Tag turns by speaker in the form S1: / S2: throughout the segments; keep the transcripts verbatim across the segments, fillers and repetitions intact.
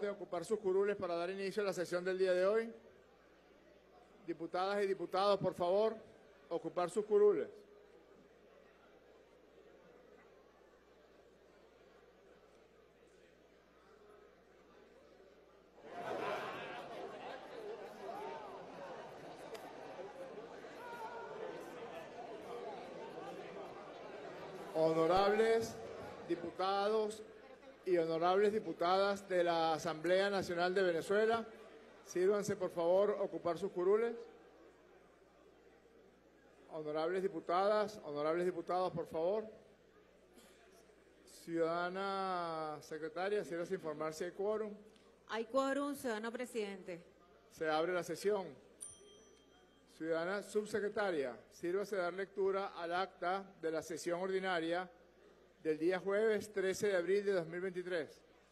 S1: de ocupar sus curules para dar inicio a la sesión del día de hoy. Diputadas y diputados, por favor, ocupar sus curules. Honorables diputados y honorables diputadas de la Asamblea Nacional de Venezuela, sírvanse por favor ocupar sus curules. Honorables diputadas, honorables diputados, por favor. Ciudadana secretaria, sírvase informar si hay quórum.
S2: Hay quórum, ciudadano presidente.
S1: Se abre la sesión. Ciudadana subsecretaria, sírvase dar lectura al acta de la sesión ordinaria del día jueves trece de abril de dos mil veintitrés.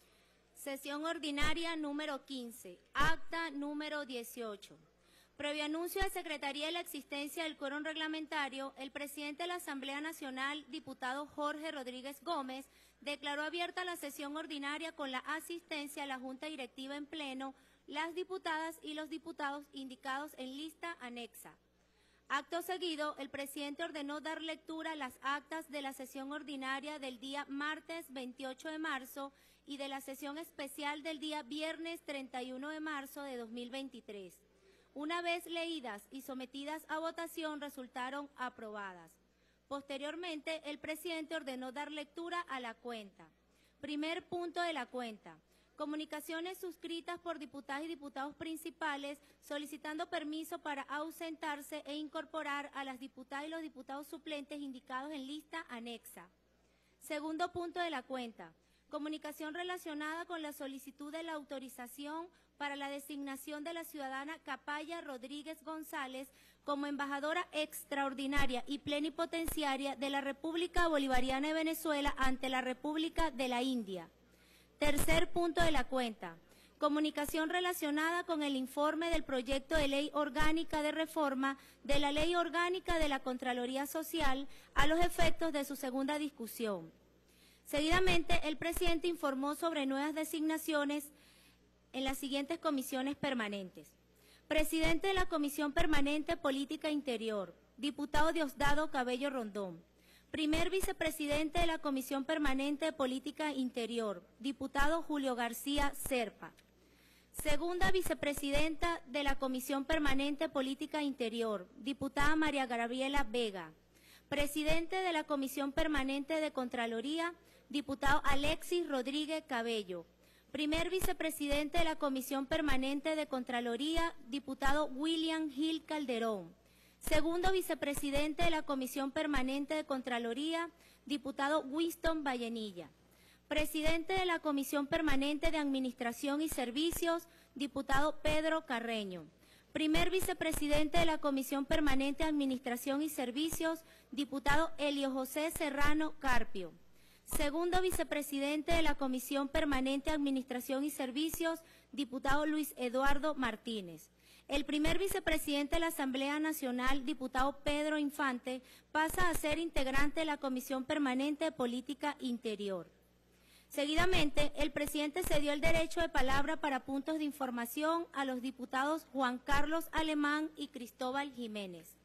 S3: Sesión ordinaria número quince, acta número dieciocho. Previo anuncio de Secretaría de la existencia del quórum reglamentario, el presidente de la Asamblea Nacional, diputado Jorge Rodríguez Gómez, declaró abierta la sesión ordinaria con la asistencia a la Junta Directiva en pleno, las diputadas y los diputados indicados en lista anexa. Acto seguido, el presidente ordenó dar lectura a las actas de la sesión ordinaria del día martes veintiocho de marzo y de la sesión especial del día viernes treinta y uno de marzo de dos mil veintitrés. Una vez leídas y sometidas a votación, resultaron aprobadas. Posteriormente, el presidente ordenó dar lectura a la cuenta. Primer punto de la cuenta. Comunicaciones suscritas por diputadas y diputados principales solicitando permiso para ausentarse e incorporar a las diputadas y los diputados suplentes indicados en lista anexa. Segundo punto de la cuenta. Comunicación relacionada con la solicitud de la autorización para la designación de la ciudadana Capaya Rodríguez González como embajadora extraordinaria y plenipotenciaria de la República Bolivariana de Venezuela ante la República de la India. Tercer punto de la cuenta. Comunicación relacionada con el informe del proyecto de ley orgánica de reforma de la Ley Orgánica de la Contraloría Social a los efectos de su segunda discusión. Seguidamente, el presidente informó sobre nuevas designaciones en las siguientes comisiones permanentes. Presidente de la Comisión Permanente Política Interior, diputado Diosdado Cabello Rondón. Primer vicepresidente de la Comisión Permanente de Política Interior, diputado Julio García Serpa. Segunda vicepresidenta de la Comisión Permanente de Política Interior, diputada María Gabriela Vega. Presidente de la Comisión Permanente de Contraloría, diputado Alexis Rodríguez Cabello. Primer vicepresidente de la Comisión Permanente de Contraloría, diputado William Gil Calderón. Segundo vicepresidente de la Comisión Permanente de Contraloría, diputado Winston Vallenilla. Presidente de la Comisión Permanente de Administración y Servicios, diputado Pedro Carreño. Primer vicepresidente de la Comisión Permanente de Administración y Servicios, diputado Elio José Serrano Carpio. Segundo vicepresidente de la Comisión Permanente de Administración y Servicios, diputado Luis Eduardo Martínez. El primer vicepresidente de la Asamblea Nacional, diputado Pedro Infante, pasa a ser integrante de la Comisión Permanente de Política Interior. Seguidamente, el presidente cedió el derecho de palabra para puntos de información a los diputados Juan Carlos Alemán y Cristóbal Jiménez.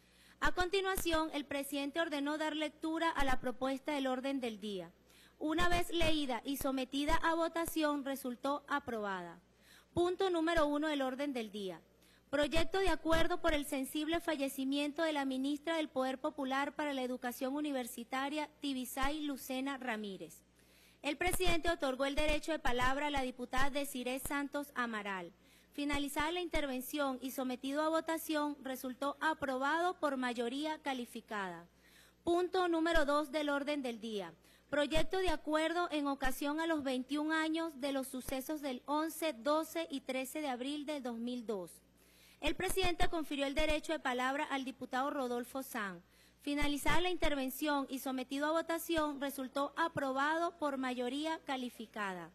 S3: A continuación, el presidente ordenó dar lectura a la propuesta del orden del día. Una vez leída y sometida a votación, resultó aprobada. Punto número uno del orden del día. Proyecto de acuerdo por el sensible fallecimiento de la ministra del Poder Popular para la Educación Universitaria, Tibisay Lucena Ramírez. El presidente otorgó el derecho de palabra a la diputada Desiree Santos Amaral. Finalizada la intervención y sometido a votación, resultó aprobado por mayoría calificada. Punto número dos del orden del día. Proyecto de acuerdo en ocasión a los veintiún años de los sucesos del once, doce y trece de abril del dos mil dos. El presidente confirió el derecho de palabra al diputado Rodolfo Sanz. Finalizada la intervención y sometido a votación, resultó aprobado por mayoría calificada.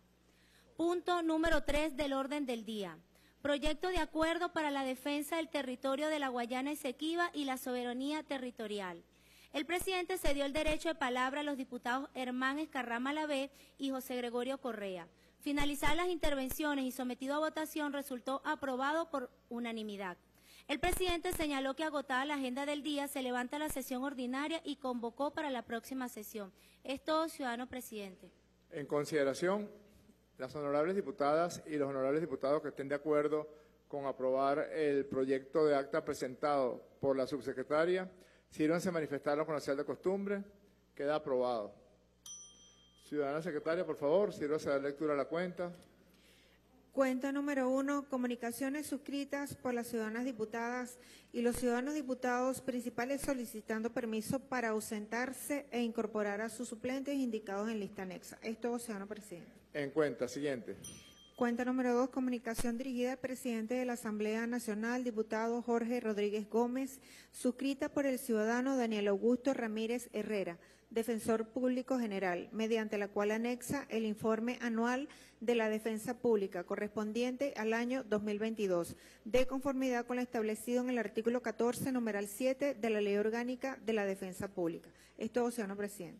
S3: Punto número tres del orden del día. Proyecto de acuerdo para la defensa del territorio de la Guayana Esequiba y la soberanía territorial. El presidente cedió el derecho de palabra a los diputados Hermán Escarrama Lavé y José Gregorio Correa. Finalizadas las intervenciones y sometido a votación, resultó aprobado por unanimidad. El presidente señaló que agotada la agenda del día, se levanta la sesión ordinaria y convocó para la próxima sesión. Es todo, ciudadano presidente.
S1: En consideración, las honorables diputadas y los honorables diputados que estén de acuerdo con aprobar el proyecto de acta presentado por la subsecretaria, sírvanse a manifestarlo con la señal de costumbre. Queda aprobado. Ciudadana secretaria, por favor, sírvase a dar lectura a la cuenta.
S2: Cuenta número uno, comunicaciones suscritas por las ciudadanas diputadas y los ciudadanos diputados principales solicitando permiso para ausentarse e incorporar a sus suplentes indicados en lista anexa. Es todo, ciudadano presidente.
S1: En cuenta, siguiente.
S2: Cuenta número dos, comunicación dirigida al presidente de la Asamblea Nacional, diputado Jorge Rodríguez Gómez, suscrita por el ciudadano Daniel Augusto Ramírez Herrera, defensor público general, mediante la cual anexa el informe anual de la defensa pública correspondiente al año dos mil veintidós, de conformidad con lo establecido en el artículo catorce, numeral siete de la Ley Orgánica de la Defensa Pública. Es todo, señor presidente.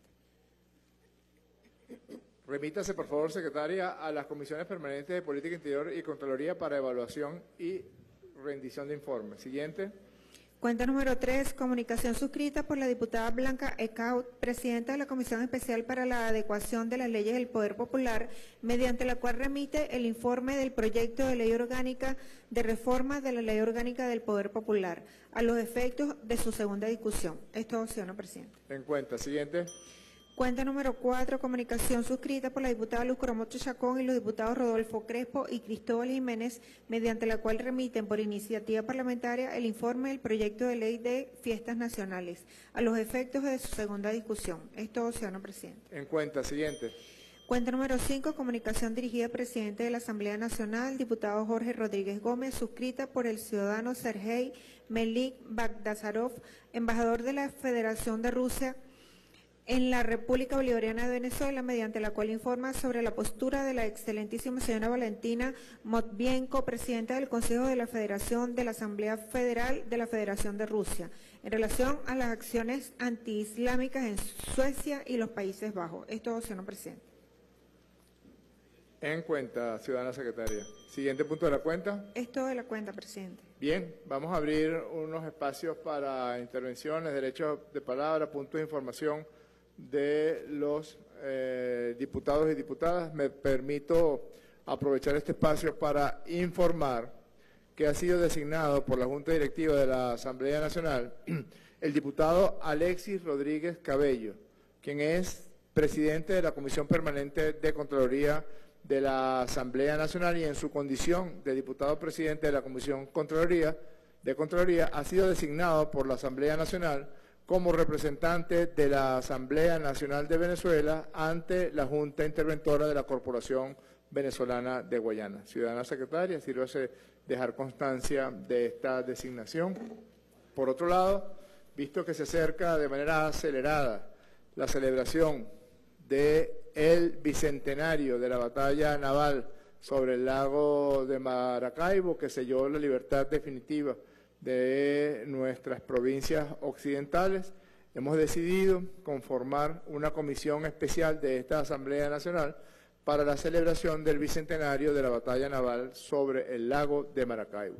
S1: Remítase, por favor, secretaria, a las comisiones permanentes de Política Interior y Contraloría para evaluación y rendición de informes. Siguiente.
S2: Cuenta número tres, comunicación suscrita por la diputada Blanca Ecaut, presidenta de la Comisión Especial para la Adecuación de las Leyes del Poder Popular, mediante la cual remite el informe del proyecto de ley orgánica de reforma de la Ley Orgánica del Poder Popular, a los efectos de su segunda discusión. Es todo, señor presidente.
S1: En cuenta. Siguiente.
S2: Cuenta número cuatro, comunicación suscrita por la diputada Luz Coromocho Chacón y los diputados Rodolfo Crespo y Cristóbal Jiménez, mediante la cual remiten por iniciativa parlamentaria el informe del proyecto de ley de fiestas nacionales, a los efectos de su segunda discusión. Es todo, ciudadano presidente.
S1: En cuenta. Siguiente.
S2: Cuenta número cinco, comunicación dirigida al presidente de la Asamblea Nacional, diputado Jorge Rodríguez Gómez, suscrita por el ciudadano Sergei Melik Bagdasarov, embajador de la Federación de Rusia en la República Bolivariana de Venezuela, mediante la cual informa sobre la postura de la excelentísima señora Valentina Matvienko, presidenta del Consejo de la Federación de la Asamblea Federal de la Federación de Rusia, en relación a las acciones antiislámicas en Suecia y los Países Bajos. Es todo, señor presidente.
S1: En cuenta, ciudadana secretaria. Siguiente punto de la cuenta.
S2: Es todo de la cuenta, presidente.
S1: Bien, vamos a abrir unos espacios para intervenciones, derechos de palabra, puntos de información de los eh, diputados y diputadas. Me permito aprovechar este espacio para informar que ha sido designado por la Junta Directiva de la Asamblea Nacional el diputado Alexis Rodríguez Cabello, quien es presidente de la Comisión Permanente de Contraloría de la Asamblea Nacional, y en su condición de diputado presidente de la Comisión Contraloría, de Contraloría ha sido designado por la Asamblea Nacional como representante de la Asamblea Nacional de Venezuela ante la Junta Interventora de la Corporación Venezolana de Guayana. Ciudadana secretaria, sírvase dejar constancia de esta designación. Por otro lado, visto que se acerca de manera acelerada la celebración del bicentenario de la batalla naval sobre el lago de Maracaibo, que selló la libertad definitiva de nuestras provincias occidentales, hemos decidido conformar una comisión especial de esta Asamblea Nacional para la celebración del bicentenario de la batalla naval sobre el lago de Maracaibo.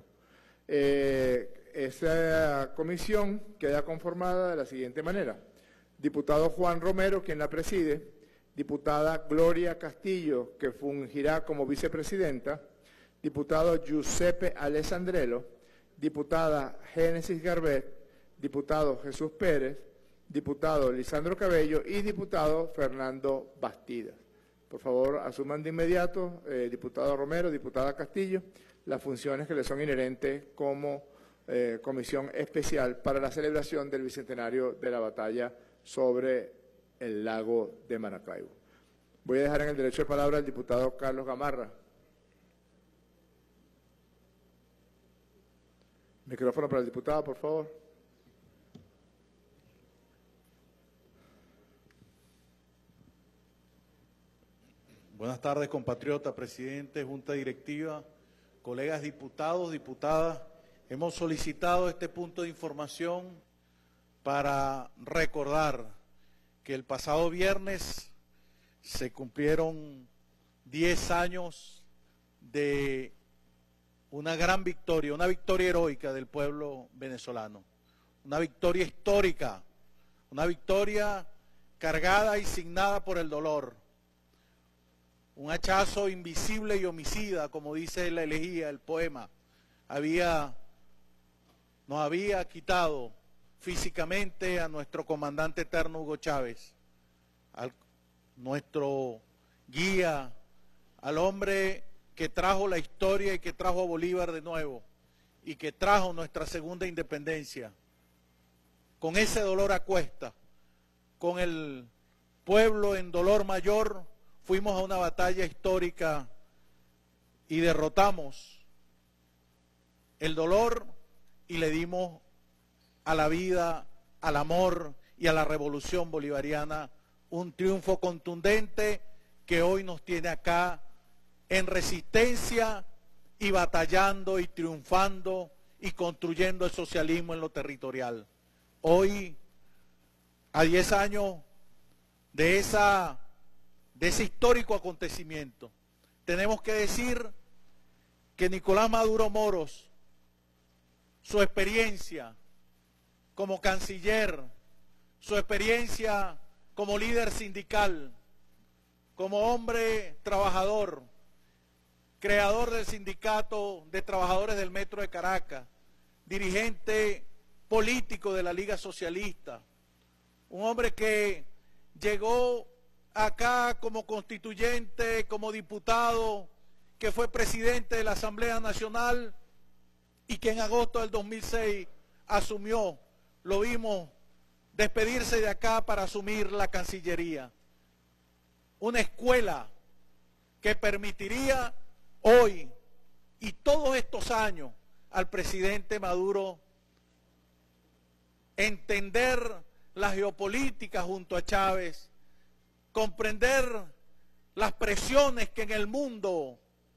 S1: Eh, esa comisión queda conformada de la siguiente manera: diputado Juan Romero, quien la preside; diputada Gloria Castillo, que fungirá como vicepresidenta; diputado Giuseppe Alessandrello; diputada Génesis Garbet; diputado Jesús Pérez; diputado Lisandro Cabello y diputado Fernando Bastidas. Por favor, asuman de inmediato, eh, diputado Romero, diputada Castillo, las funciones que le son inherentes como eh, comisión especial para la celebración del bicentenario de la batalla sobre el lago de Maracaibo. Voy a dejar en el derecho de palabra al diputado Carlos Gamarra. Micrófono para el diputado, por favor.
S4: Buenas tardes, compatriota, presidente, junta directiva, colegas diputados, diputadas. Hemos solicitado este punto de información para recordar que el pasado viernes se cumplieron diez años de una gran victoria, una victoria heroica del pueblo venezolano, una victoria histórica, una victoria cargada y signada por el dolor, un hachazo invisible y homicida, como dice la elegía, el poema, había, nos había quitado físicamente a nuestro comandante eterno Hugo Chávez, a nuestro guía, al hombre que trajo la historia y que trajo a Bolívar de nuevo y que trajo nuestra segunda independencia. Con ese dolor a cuesta, con el pueblo en dolor mayor, fuimos a una batalla histórica y derrotamos el dolor y le dimos a la vida, al amor y a la revolución bolivariana un triunfo contundente que hoy nos tiene acá en resistencia y batallando y triunfando y construyendo el socialismo en lo territorial. Hoy, a diez años de, esa, de ese histórico acontecimiento, tenemos que decir que Nicolás Maduro Moros, su experiencia como canciller, su experiencia como líder sindical, como hombre trabajador, creador del sindicato de trabajadores del Metro de Caracas, dirigente político de la Liga Socialista, un hombre que llegó acá como constituyente, como diputado, que fue presidente de la Asamblea Nacional y que en agosto del dos mil seis asumió, lo vimos despedirse de acá para asumir la Cancillería. Una escuela que permitiría hoy y todos estos años al presidente Maduro entender la geopolítica junto a Chávez, comprender las presiones que en el mundo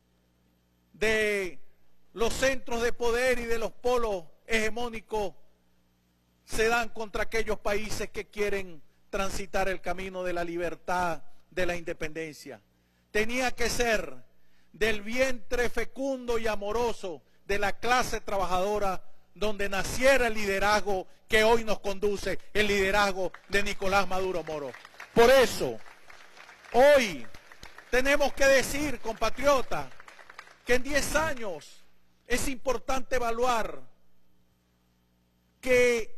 S4: de los centros de poder y de los polos hegemónicos se dan contra aquellos países que quieren transitar el camino de la libertad, de la independencia. Tenía que ser del vientre fecundo y amoroso de la clase trabajadora donde naciera el liderazgo que hoy nos conduce, el liderazgo de Nicolás Maduro Moros. Por eso, hoy tenemos que decir, compatriotas, que en diez años es importante evaluar que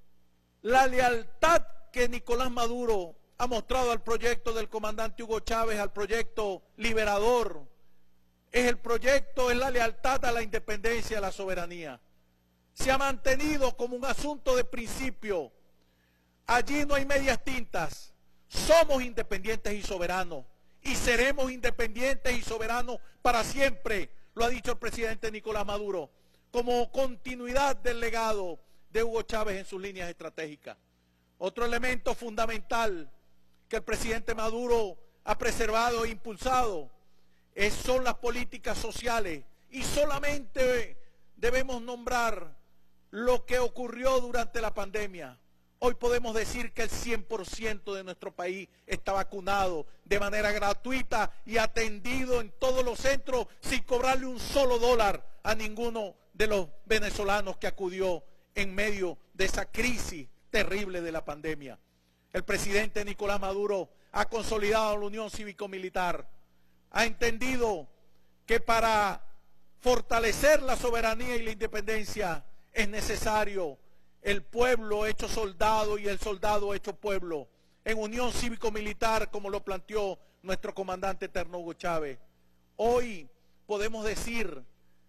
S4: la lealtad que Nicolás Maduro ha mostrado al proyecto del comandante Hugo Chávez, al proyecto liberador, es el proyecto, es la lealtad a la independencia, a la soberanía. Se ha mantenido como un asunto de principio. Allí no hay medias tintas. Somos independientes y soberanos. Y seremos independientes y soberanos para siempre, lo ha dicho el presidente Nicolás Maduro, como continuidad del legado de Hugo Chávez en sus líneas estratégicas. Otro elemento fundamental que el presidente Maduro ha preservado e impulsado es, son las políticas sociales, y solamente debemos nombrar lo que ocurrió durante la pandemia. Hoy podemos decir que el cien por ciento de nuestro país está vacunado de manera gratuita y atendido en todos los centros sin cobrarle un solo dólar a ninguno de los venezolanos que acudió en medio de esa crisis terrible de la pandemia. El presidente Nicolás Maduro ha consolidado la unión cívico-militar, ha entendido que para fortalecer la soberanía y la independencia es necesario el pueblo hecho soldado y el soldado hecho pueblo, en unión cívico-militar como lo planteó nuestro comandante eterno Hugo Chávez. Hoy podemos decir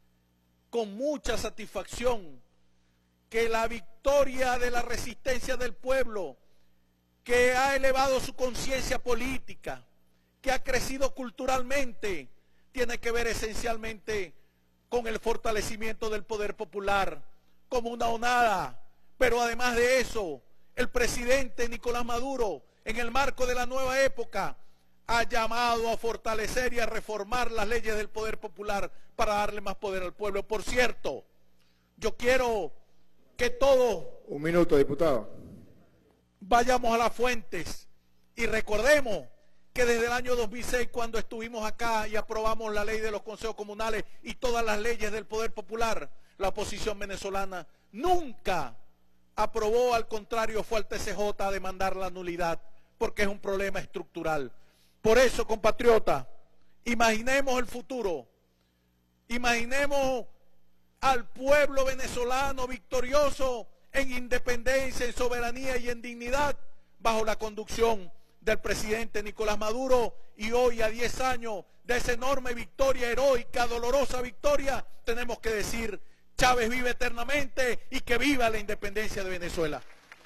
S4: con mucha satisfacción que la victoria de la resistencia del pueblo, que ha elevado su conciencia política, que ha crecido culturalmente, tiene que ver esencialmente con el fortalecimiento del poder popular como una onada. Pero además de eso, el presidente Nicolás Maduro, en el marco de la nueva época, ha llamado a fortalecer y a reformar las leyes del poder popular para darle más poder al pueblo. Por cierto, yo quiero que todos...
S1: Un minuto, diputado.
S4: Vayamos a las fuentes y recordemos que desde el año dos mil seis, cuando estuvimos acá y aprobamos la ley de los consejos comunales y todas las leyes del poder popular, la oposición venezolana nunca aprobó, al contrario, fue al T C J a demandar la nulidad, porque es un problema estructural. Por eso, compatriotas, imaginemos el futuro, imaginemos al pueblo venezolano victorioso en independencia, en soberanía y en dignidad, bajo la conducción del presidente Nicolás Maduro, y hoy a diez años de esa enorme victoria heroica, dolorosa victoria, tenemos que decir: Chávez vive eternamente y que viva la independencia de Venezuela.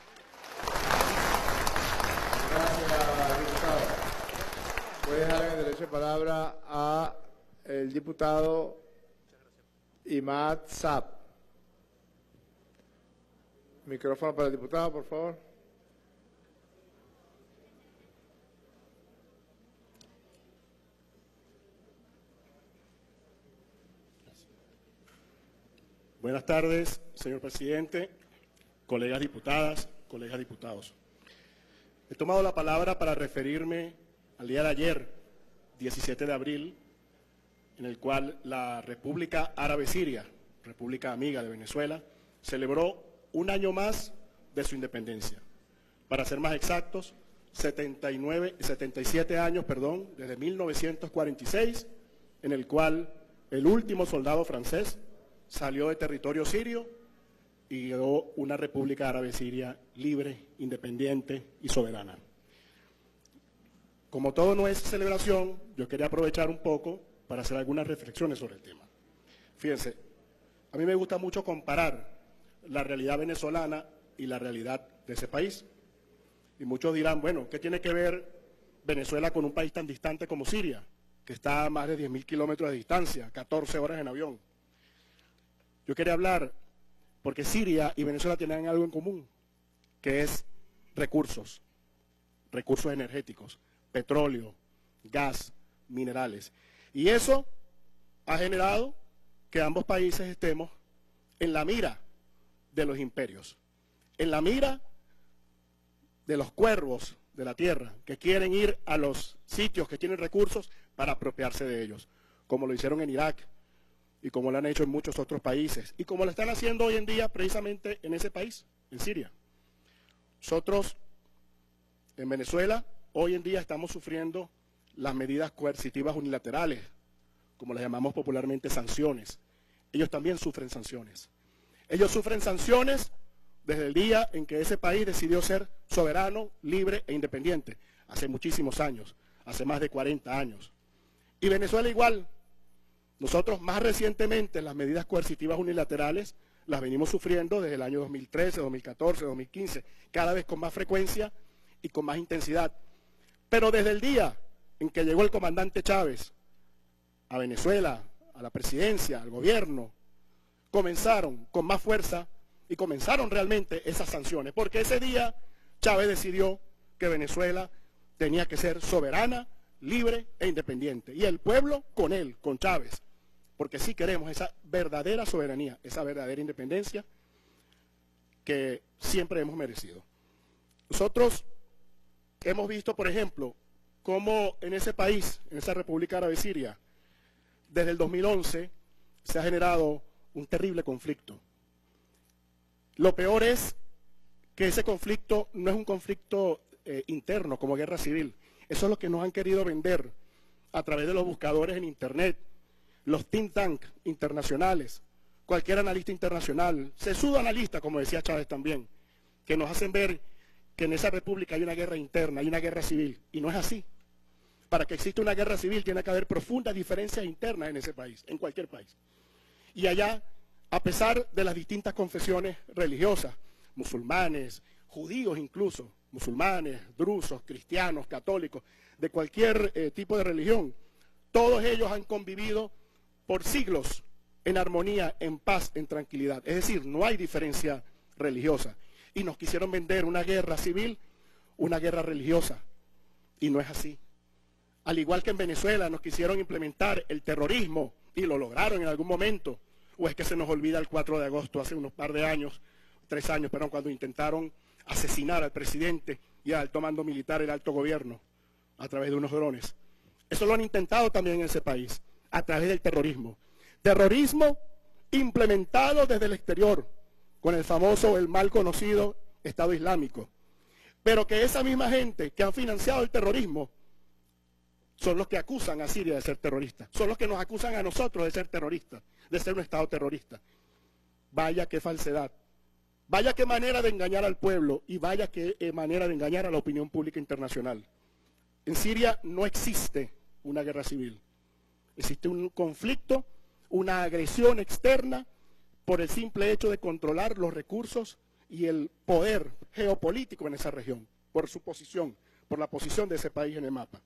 S1: Gracias, diputado. Voy a dejar el derecho de palabra a el diputado Imad Saab. Micrófono para el diputado, por favor.
S5: Buenas tardes, señor presidente, colegas diputadas, colegas diputados. He tomado la palabra para referirme al día de ayer, diecisiete de abril, en el cual la República Árabe Siria, República Amiga de Venezuela, celebró un año más de su independencia. Para ser más exactos, setenta y nueve, setenta y siete años, perdón, desde mil novecientos cuarenta y seis, en el cual el último soldado francés salió de territorio sirio y quedó una República Árabe Siria libre, independiente y soberana. Como todo no es celebración, yo quería aprovechar un poco para hacer algunas reflexiones sobre el tema. Fíjense, a mí me gusta mucho comparar la realidad venezolana y la realidad de ese país. Y muchos dirán, bueno, ¿qué tiene que ver Venezuela con un país tan distante como Siria, que está a más de diez mil kilómetros de distancia, catorce horas en avión? Yo quería hablar porque Siria y Venezuela tienen algo en común, que es recursos, recursos energéticos, petróleo, gas, minerales. Y eso ha generado que ambos países estemos en la mira de los imperios, en la mira de los cuervos de la tierra, que quieren ir a los sitios que tienen recursos para apropiarse de ellos, como lo hicieron en Irak, y como lo han hecho en muchos otros países, y como lo están haciendo hoy en día precisamente en ese país, en Siria. Nosotros, en Venezuela, hoy en día estamos sufriendo las medidas coercitivas unilaterales, como las llamamos popularmente sanciones. Ellos también sufren sanciones. Ellos sufren sanciones desde el día en que ese país decidió ser soberano, libre e independiente, hace muchísimos años, hace más de cuarenta años. Y Venezuela igual. Nosotros más recientemente las medidas coercitivas unilaterales las venimos sufriendo desde el año dos mil trece, dos mil catorce, dos mil quince, cada vez con más frecuencia y con más intensidad. Pero desde el día en que llegó el comandante Chávez a Venezuela, a la presidencia, al gobierno, comenzaron con más fuerza y comenzaron realmente esas sanciones, porque ese día Chávez decidió que Venezuela tenía que ser soberana, libre e independiente, y el pueblo con él, con Chávez, porque sí queremos esa verdadera soberanía, esa verdadera independencia que siempre hemos merecido. Nosotros hemos visto, por ejemplo, cómo en ese país, en esa República Árabe Siria, desde el dos mil once se ha generado un terrible conflicto. Lo peor es que ese conflicto no es un conflicto eh, interno, como guerra civil. Eso es lo que nos han querido vender a través de los buscadores en Internet, los think tank internacionales, cualquier analista internacional, sesudo analista, como decía Chávez también, que nos hacen ver que en esa república hay una guerra interna, hay una guerra civil, y no es así. Para que exista una guerra civil tiene que haber profundas diferencias internas en ese país, en cualquier país. Y allá, a pesar de las distintas confesiones religiosas, musulmanes, judíos incluso, musulmanes, drusos, cristianos, católicos, de cualquier eh, tipo de religión, todos ellos han convivido por siglos en armonía, en paz, en tranquilidad. Es decir, no hay diferencia religiosa. Y nos quisieron vender una guerra civil, una guerra religiosa. Y no es así. Al igual que en Venezuela nos quisieron implementar el terrorismo, y lo lograron en algún momento. O es que se nos olvida el cuatro de agosto, hace unos par de años, tres años, perdón, cuando intentaron asesinar al presidente y al alto mando militar, el alto gobierno. a través de unos drones. Eso lo han intentado también en ese país, a través del terrorismo. Terrorismo implementado desde el exterior, con el famoso, el mal conocido Estado Islámico. Pero que esa misma gente que han financiado el terrorismo son los que acusan a Siria de ser terrorista. Son los que nos acusan a nosotros de ser terroristas, de ser un Estado terrorista. Vaya qué falsedad. Vaya qué manera de engañar al pueblo y vaya qué manera de engañar a la opinión pública internacional. En Siria no existe una guerra civil. Existe un conflicto, una agresión externa por el simple hecho de controlar los recursos y el poder geopolítico en esa región, por su posición, por la posición de ese país en el mapa.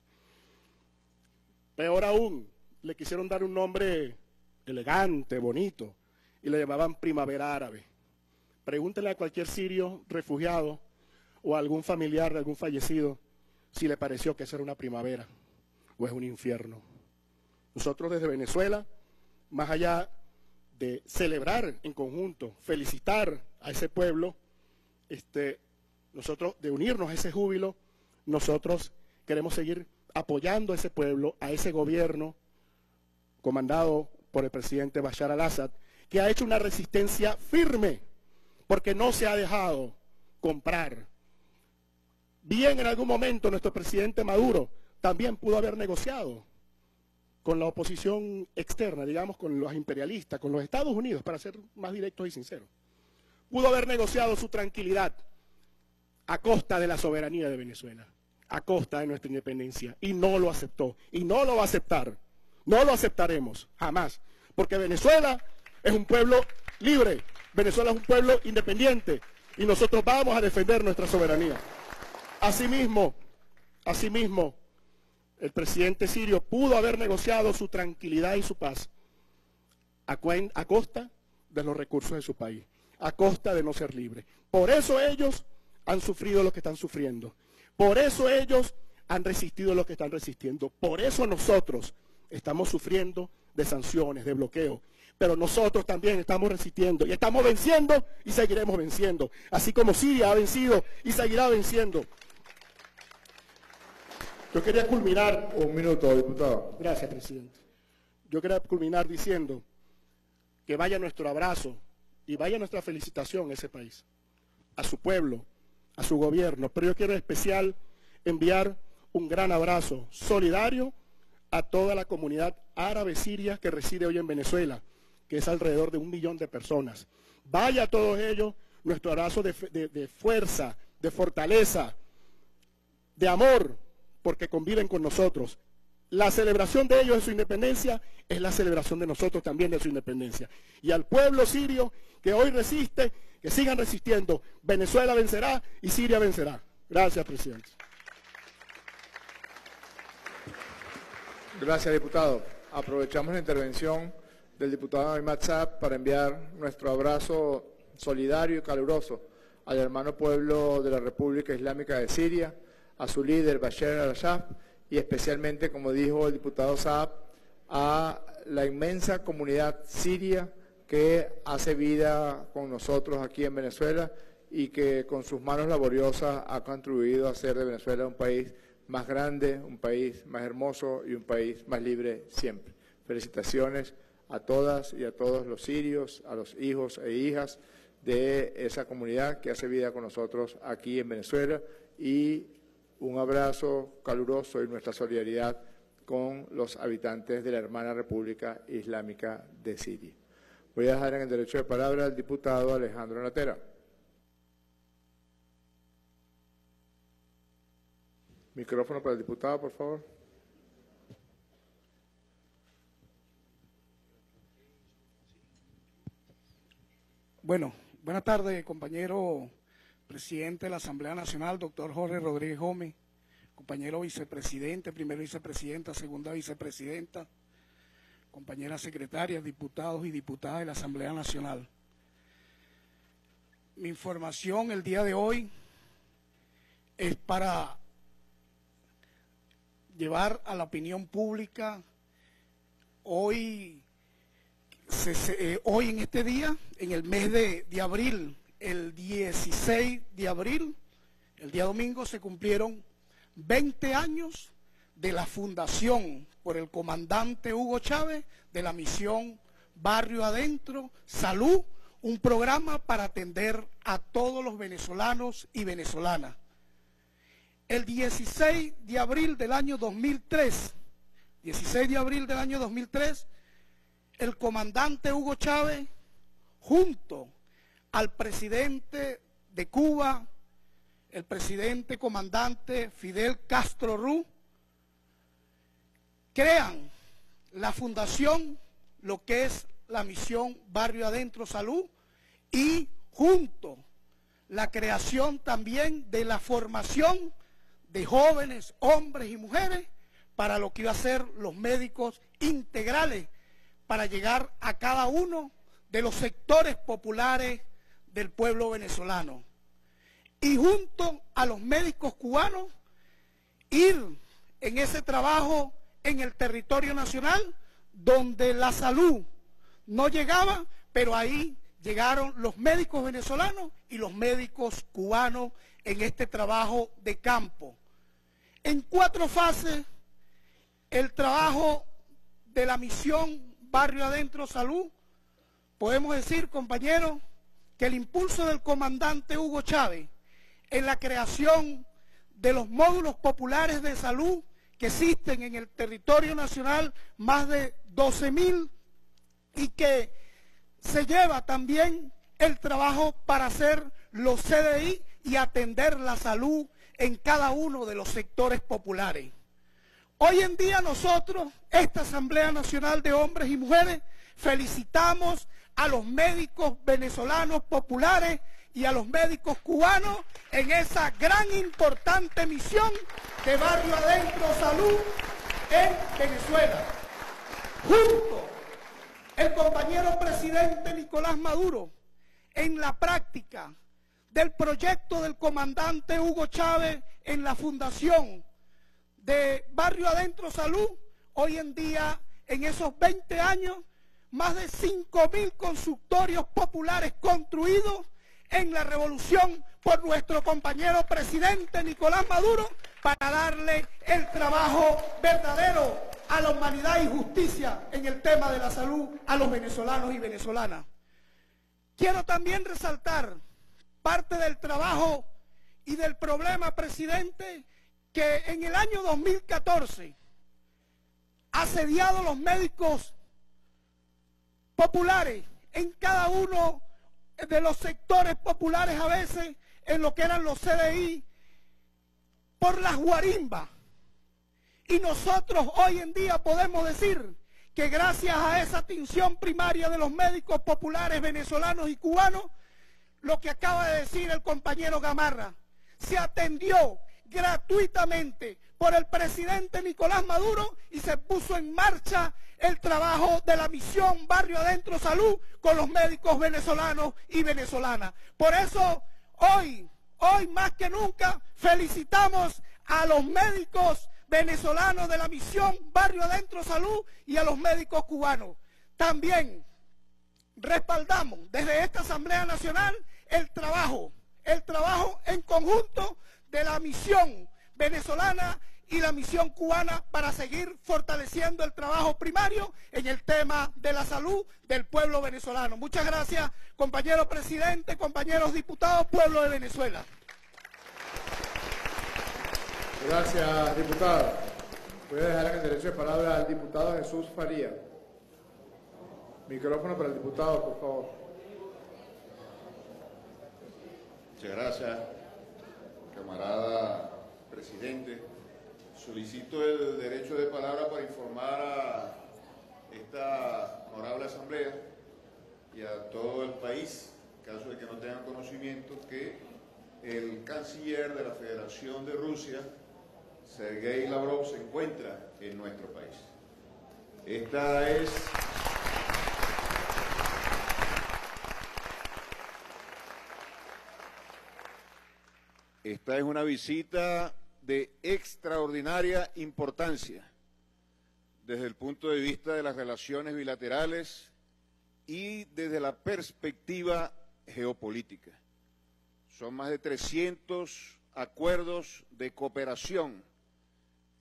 S5: Peor aún, le quisieron dar un nombre elegante, bonito, y le llamaban Primavera Árabe. Pregúntenle a cualquier sirio refugiado o a algún familiar de algún fallecido si le pareció que eso era una primavera o es un infierno. Nosotros desde Venezuela, más allá de celebrar en conjunto, felicitar a ese pueblo, este, nosotros de unirnos a ese júbilo, nosotros queremos seguir apoyando a ese pueblo, a ese gobierno comandado por el presidente Bashar al-Assad, que ha hecho una resistencia firme, porque no se ha dejado comprar. Bien, en algún momento nuestro presidente Maduro también pudo haber negociado con la oposición externa, digamos con los imperialistas, con los Estados Unidos, para ser más directos y sinceros. Pudo haber negociado su tranquilidad a costa de la soberanía de Venezuela, a costa de nuestra independencia, y no lo aceptó, y no lo va a aceptar, no lo aceptaremos, jamás, porque Venezuela es un pueblo libre, Venezuela es un pueblo independiente, y nosotros vamos a defender nuestra soberanía. Asimismo, asimismo, el presidente sirio pudo haber negociado su tranquilidad y su paz a, a costa de los recursos de su país, a costa de no ser libre. Por eso ellos han sufrido lo que están sufriendo. Por eso ellos han resistido lo que están resistiendo. Por eso nosotros estamos sufriendo de sanciones, de bloqueo. Pero nosotros también estamos resistiendo y estamos venciendo y seguiremos venciendo. Así como Siria ha vencido y seguirá venciendo. Yo quería culminar...
S1: Un minuto, diputado.
S5: Gracias, presidente. Yo quería culminar diciendo que vaya nuestro abrazo y vaya nuestra felicitación a ese país, a su pueblo, a su gobierno. Pero yo quiero en especial enviar un gran abrazo solidario a toda la comunidad árabe siria que reside hoy en Venezuela, que es alrededor de un millón de personas. Vaya a todos ellos nuestro abrazo de, de, de fuerza, de fortaleza, de amor, porque conviven con nosotros. La celebración de ellos de su independencia es la celebración de nosotros también de su independencia. Y al pueblo sirio que hoy resiste, que sigan resistiendo. Venezuela vencerá y Siria vencerá. Gracias, presidente.
S1: Gracias, diputado. Aprovechamos la intervención del diputado Ahmad Saab para enviar nuestro abrazo solidario y caluroso al hermano pueblo de la República Islámica de Siria, a su líder Bashar al-Assad y especialmente, como dijo el diputado Saab, a la inmensa comunidad siria que hace vida con nosotros aquí en Venezuela y que con sus manos laboriosas ha contribuido a hacer de Venezuela un país más grande, un país más hermoso y un país más libre siempre. Felicitaciones a todas y a todos los sirios, a los hijos e hijas de esa comunidad que hace vida con nosotros aquí en Venezuela, y un abrazo caluroso y nuestra solidaridad con los habitantes de la hermana República Islámica de Siria. Voy a dejar en el derecho de palabra al diputado Alejandro Natera. Micrófono para el diputado, por favor.
S6: Bueno, buenas tardes, compañero presidente de la Asamblea Nacional, doctor Jorge Rodríguez Gómez, compañero vicepresidente, primera vicepresidenta, segunda vicepresidenta, compañeras secretarias, diputados y diputadas de la Asamblea Nacional. Mi información el día de hoy es para llevar a la opinión pública hoy, se, se, eh, hoy en este día, en el mes de, de abril, el dieciséis de abril, el día domingo, se cumplieron veinte años de la fundación por el comandante Hugo Chávez de la misión Barrio Adentro Salud, un programa para atender a todos los venezolanos y venezolanas. El dieciséis de abril del año dos mil tres, dieciséis de abril del año dos mil tres, el comandante Hugo Chávez, junto al presidente de Cuba, el presidente comandante Fidel Castro Ruz, crean la fundación, lo que es la misión Barrio Adentro Salud, y junto la creación también de la formación de jóvenes, hombres y mujeres, para lo que iba a ser los médicos integrales, para llegar a cada uno de los sectores populares del pueblo venezolano. Y junto a los médicos cubanos, ir en ese trabajo en el territorio nacional, donde la salud no llegaba, pero ahí llegaron los médicos venezolanos y los médicos cubanos en este trabajo de campo. En cuatro fases, el trabajo de la misión Barrio Adentro Salud, podemos decir, compañeros, que el impulso del comandante Hugo Chávez en la creación de los módulos populares de salud que existen en el territorio nacional, más de doce mil, y que se lleva también el trabajo para hacer los C D I y atender la salud en cada uno de los sectores populares. Hoy en día nosotros, esta Asamblea Nacional de Hombres y Mujeres, felicitamos a los médicos venezolanos populares y a los médicos cubanos en esa gran importante misión de Barrio Adentro Salud en Venezuela. Junto el compañero presidente Nicolás Maduro, en la práctica del proyecto del comandante Hugo Chávez en la fundación de Barrio Adentro Salud, hoy en día, en esos veinte años, más de cinco mil consultorios populares construidos en la revolución por nuestro compañero presidente Nicolás Maduro, para darle el trabajo verdadero a la humanidad y justicia en el tema de la salud a los venezolanos y venezolanas. Quiero también resaltar parte del trabajo y del problema, presidente, que en el año dos mil catorce, asediados los médicos populares en cada uno de los sectores populares, a veces en lo que eran los C D I, por las guarimbas. Y nosotros hoy en día podemos decir que gracias a esa atención primaria de los médicos populares venezolanos y cubanos, lo que acaba de decir el compañero Gamarra, se atendió gratuitamente por el presidente Nicolás Maduro y se puso en marcha el trabajo de la misión Barrio Adentro Salud con los médicos venezolanos y venezolanas. Por eso hoy, hoy más que nunca, felicitamos a los médicos venezolanos de la misión Barrio Adentro Salud y a los médicos cubanos. También respaldamos desde esta Asamblea Nacional el trabajo, el trabajo en conjunto de la misión venezolana y la misión cubana para seguir fortaleciendo el trabajo primario en el tema de la salud del pueblo venezolano. Muchas gracias, compañero presidente, compañeros diputados, pueblo de Venezuela.
S1: Gracias, diputado. Voy a dejar en el derecho de palabra al diputado Jesús Faría. Micrófono para el diputado, por favor.
S7: Muchas gracias, camarada presidente. Solicito el derecho de palabra para informar a esta honorable asamblea y a todo el país, en caso de que no tengan conocimiento, que el canciller de la Federación de Rusia, Sergei Lavrov, se encuentra en nuestro país. Esta es Esta es una visita de extraordinaria importancia desde el punto de vista de las relaciones bilaterales y desde la perspectiva geopolítica. Son más de trescientos acuerdos de cooperación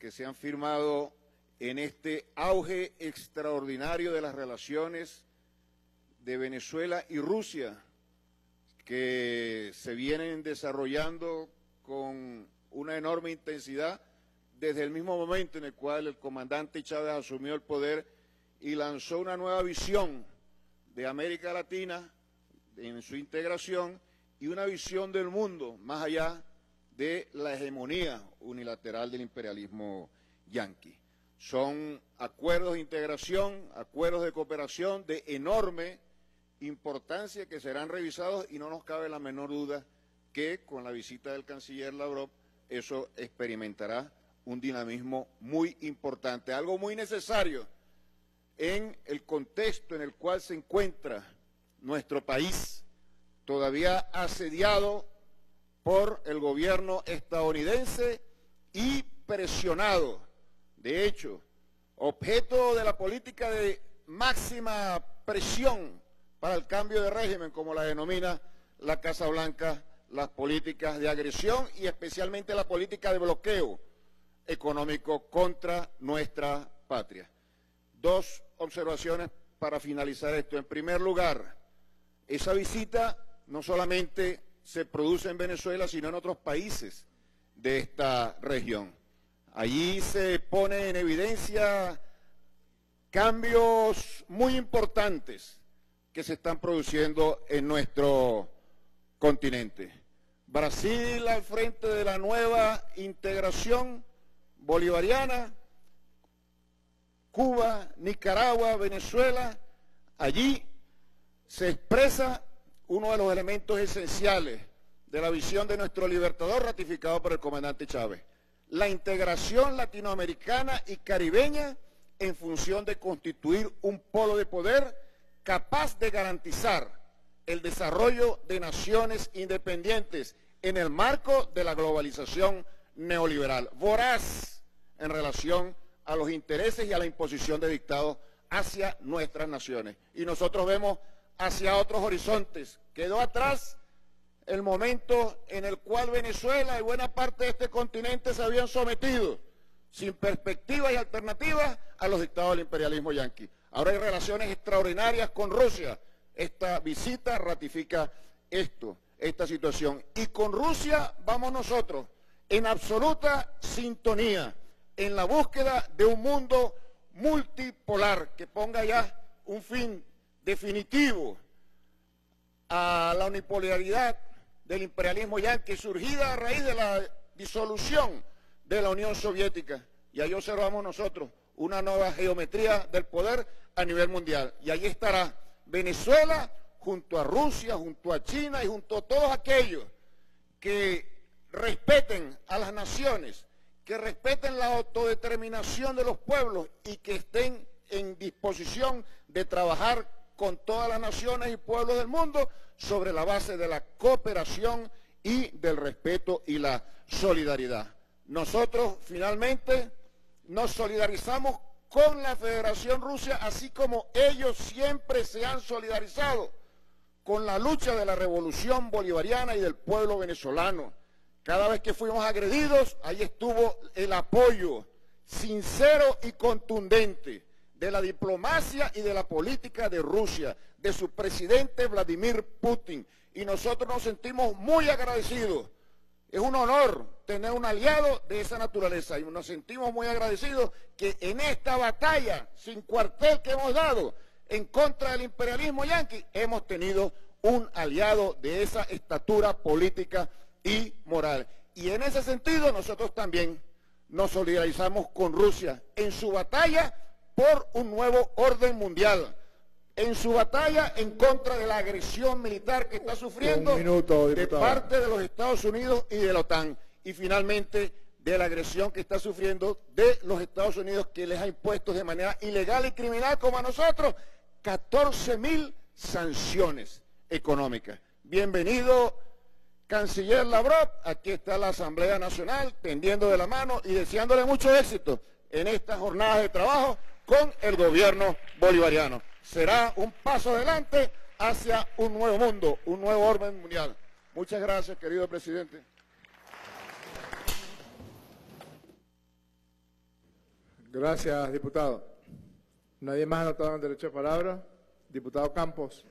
S7: que se han firmado en este auge extraordinario de las relaciones de Venezuela y Rusia, que se vienen desarrollando con una enorme intensidad desde el mismo momento en el cual el comandante Chávez asumió el poder y lanzó una nueva visión de América Latina en su integración y una visión del mundo más allá de la hegemonía unilateral del imperialismo yanqui. Son acuerdos de integración, acuerdos de cooperación de enorme importancia que serán revisados y no nos cabe la menor duda que con la visita del canciller Lavrov eso experimentará un dinamismo muy importante, algo muy necesario en el contexto en el cual se encuentra nuestro país, todavía asediado por el gobierno estadounidense y presionado, de hecho, objeto de la política de máxima presión para el cambio de régimen, como la denomina la Casa Blanca, las políticas de agresión y especialmente la política de bloqueo económico contra nuestra patria. Dos observaciones para finalizar esto. En primer lugar, esa visita no solamente se produce en Venezuela, sino en otros países de esta región. Allí se pone en evidencia cambios muy importantes que se están produciendo en nuestro continente. Brasil al frente de la nueva integración bolivariana, Cuba, Nicaragua, Venezuela, allí se expresa uno de los elementos esenciales de la visión de nuestro libertador ratificado por el comandante Chávez, la integración latinoamericana y caribeña en función de constituir un polo de poder capaz de garantizar el desarrollo de naciones independientes en el marco de la globalización neoliberal, voraz en relación a los intereses y a la imposición de dictados hacia nuestras naciones. Y nosotros vemos hacia otros horizontes. Quedó atrás el momento en el cual Venezuela y buena parte de este continente se habían sometido, sin perspectivas y alternativas, a los dictados del imperialismo yanqui. Ahora hay relaciones extraordinarias con Rusia. Esta visita ratifica esto, esta situación. Y con Rusia vamos nosotros en absoluta sintonía, en la búsqueda de un mundo multipolar que ponga ya un fin definitivo a la unipolaridad del imperialismo yanqui, surgida a raíz de la disolución de la Unión Soviética. Y ahí observamos nosotros una nueva geometría del poder a nivel mundial. Y ahí estará Venezuela junto a Rusia, junto a China y junto a todos aquellos que respeten a las naciones, que respeten la autodeterminación de los pueblos y que estén en disposición de trabajar con todas las naciones y pueblos del mundo sobre la base de la cooperación y del respeto y la solidaridad. Nosotros finalmente nos solidarizamos con la Federación Rusa, así como ellos siempre se han solidarizado con la lucha de la revolución bolivariana y del pueblo venezolano. Cada vez que fuimos agredidos, ahí estuvo el apoyo sincero y contundente de la diplomacia y de la política de Rusia, de su presidente Vladimir Putin. Y nosotros nos sentimos muy agradecidos. Es un honor tener un aliado de esa naturaleza y nos sentimos muy agradecidos que en esta batalla sin cuartel que hemos dado en contra del imperialismo yanqui, hemos tenido un aliado de esa estatura política y moral. Y en ese sentido nosotros también nos solidarizamos con Rusia en su batalla por un nuevo orden mundial, en su batalla en contra de la agresión militar que está sufriendo
S1: minuto,
S7: de parte de los Estados Unidos y de la OTAN, y finalmente de la agresión que está sufriendo de los Estados Unidos, que les ha impuesto de manera ilegal y criminal como a nosotros catorce mil sanciones económicas. Bienvenido, canciller Lavrov. Aquí está la Asamblea Nacional tendiendo de la mano y deseándole mucho éxito en estas jornadas de trabajo con el gobierno bolivariano. Será un paso adelante hacia un nuevo mundo, un nuevo orden mundial. Muchas gracias, querido presidente.
S1: Gracias, diputado. Nadie más anotado en el derecho de palabra. Diputado Campos.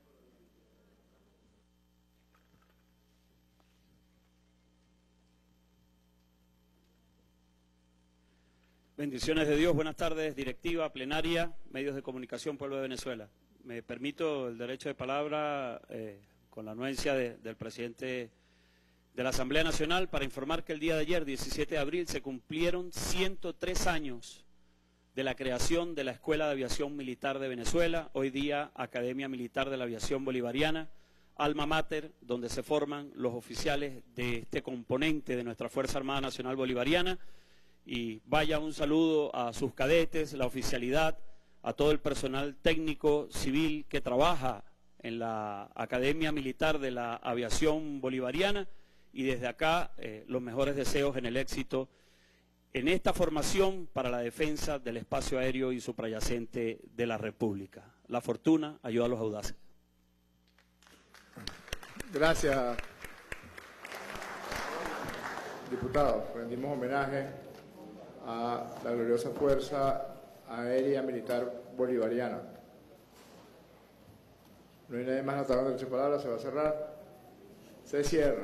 S8: Bendiciones de Dios, buenas tardes, directiva, plenaria, medios de comunicación, pueblo de Venezuela. Me permito el derecho de palabra eh, con la anuencia de, del presidente de la Asamblea Nacional para informar que el día de ayer, diecisiete de abril, se cumplieron ciento tres años de la creación de la Escuela de Aviación Militar de Venezuela, hoy día Academia Militar de la Aviación Bolivariana, alma mater, donde se forman los oficiales de este componente de nuestra Fuerza Armada Nacional Bolivariana. Y vaya un saludo a sus cadetes, la oficialidad, a todo el personal técnico civil que trabaja en la Academia Militar de la Aviación Bolivariana, y desde acá eh, los mejores deseos en el éxito en esta formación para la defensa del espacio aéreo y suprayacente de la República. La fortuna ayuda a los audaces.
S1: Gracias, diputado. Rendimos homenaje a la gloriosa Fuerza Aérea Militar Bolivariana. No hay nadie más anotado en derecho de palabra, se va a cerrar. Se cierra.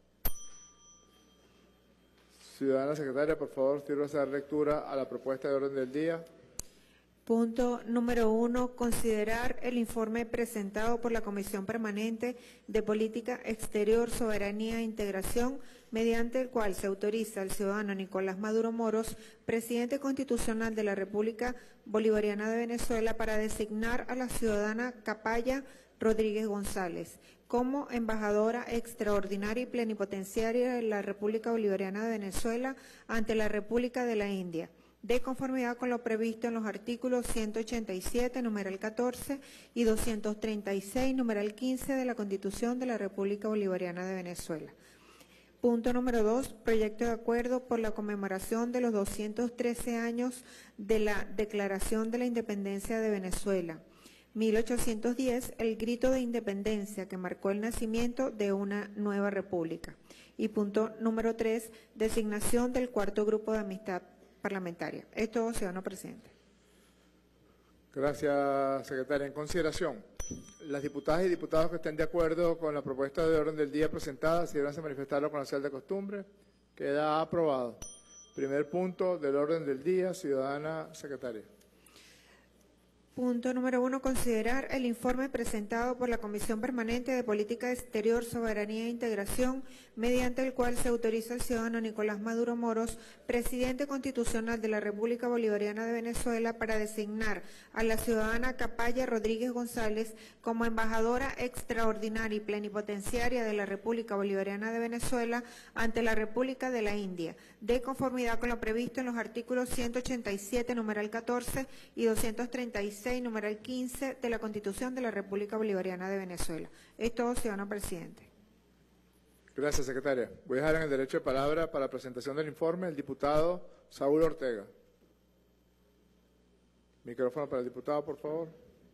S1: Ciudadana secretaria, por favor, sírvase a dar lectura a la propuesta de orden del día.
S2: Punto número uno, considerar el informe presentado por la Comisión Permanente de Política Exterior, Soberanía e Integración, mediante el cual se autoriza al ciudadano Nicolás Maduro Moros, presidente constitucional de la República Bolivariana de Venezuela, para designar a la ciudadana Capaya Rodríguez González como embajadora extraordinaria y plenipotenciaria de la República Bolivariana de Venezuela ante la República de la India, de conformidad con lo previsto en los artículos ciento ochenta y siete, numeral catorce, y doscientos treinta y seis, numeral quince de la Constitución de la República Bolivariana de Venezuela. Punto número dos, proyecto de acuerdo por la conmemoración de los doscientos trece años de la Declaración de la Independencia de Venezuela, mil ochocientos diez, el grito de independencia que marcó el nacimiento de una nueva república. Y punto número tres, designación del cuarto grupo de amistad parlamentaria. Es todo, ciudadano presidente.
S1: Gracias, secretaria. En consideración, las diputadas y diputados que estén de acuerdo con la propuesta de orden del día presentada, si deberán manifestarlo con la señal de costumbre, queda aprobado. Primer punto del orden del día, ciudadana secretaria.
S2: Punto número uno, considerar el informe presentado por la Comisión Permanente de Política Exterior, Soberanía e Integración, mediante el cual se autoriza al ciudadano Nicolás Maduro Moros, presidente constitucional de la República Bolivariana de Venezuela, para designar a la ciudadana Capaya Rodríguez González como embajadora extraordinaria y plenipotenciaria de la República Bolivariana de Venezuela ante la República de la India, de conformidad con lo previsto en los artículos ciento ochenta y siete, numeral catorce, y doscientos treinta y seis, numeral quince de la Constitución de la República Bolivariana de Venezuela. Es todo, ciudadano presidente.
S1: Gracias, secretaria. Voy a dejar en el derecho de palabra para la presentación del informe el diputado Saúl Ortega. Micrófono para el diputado, por favor.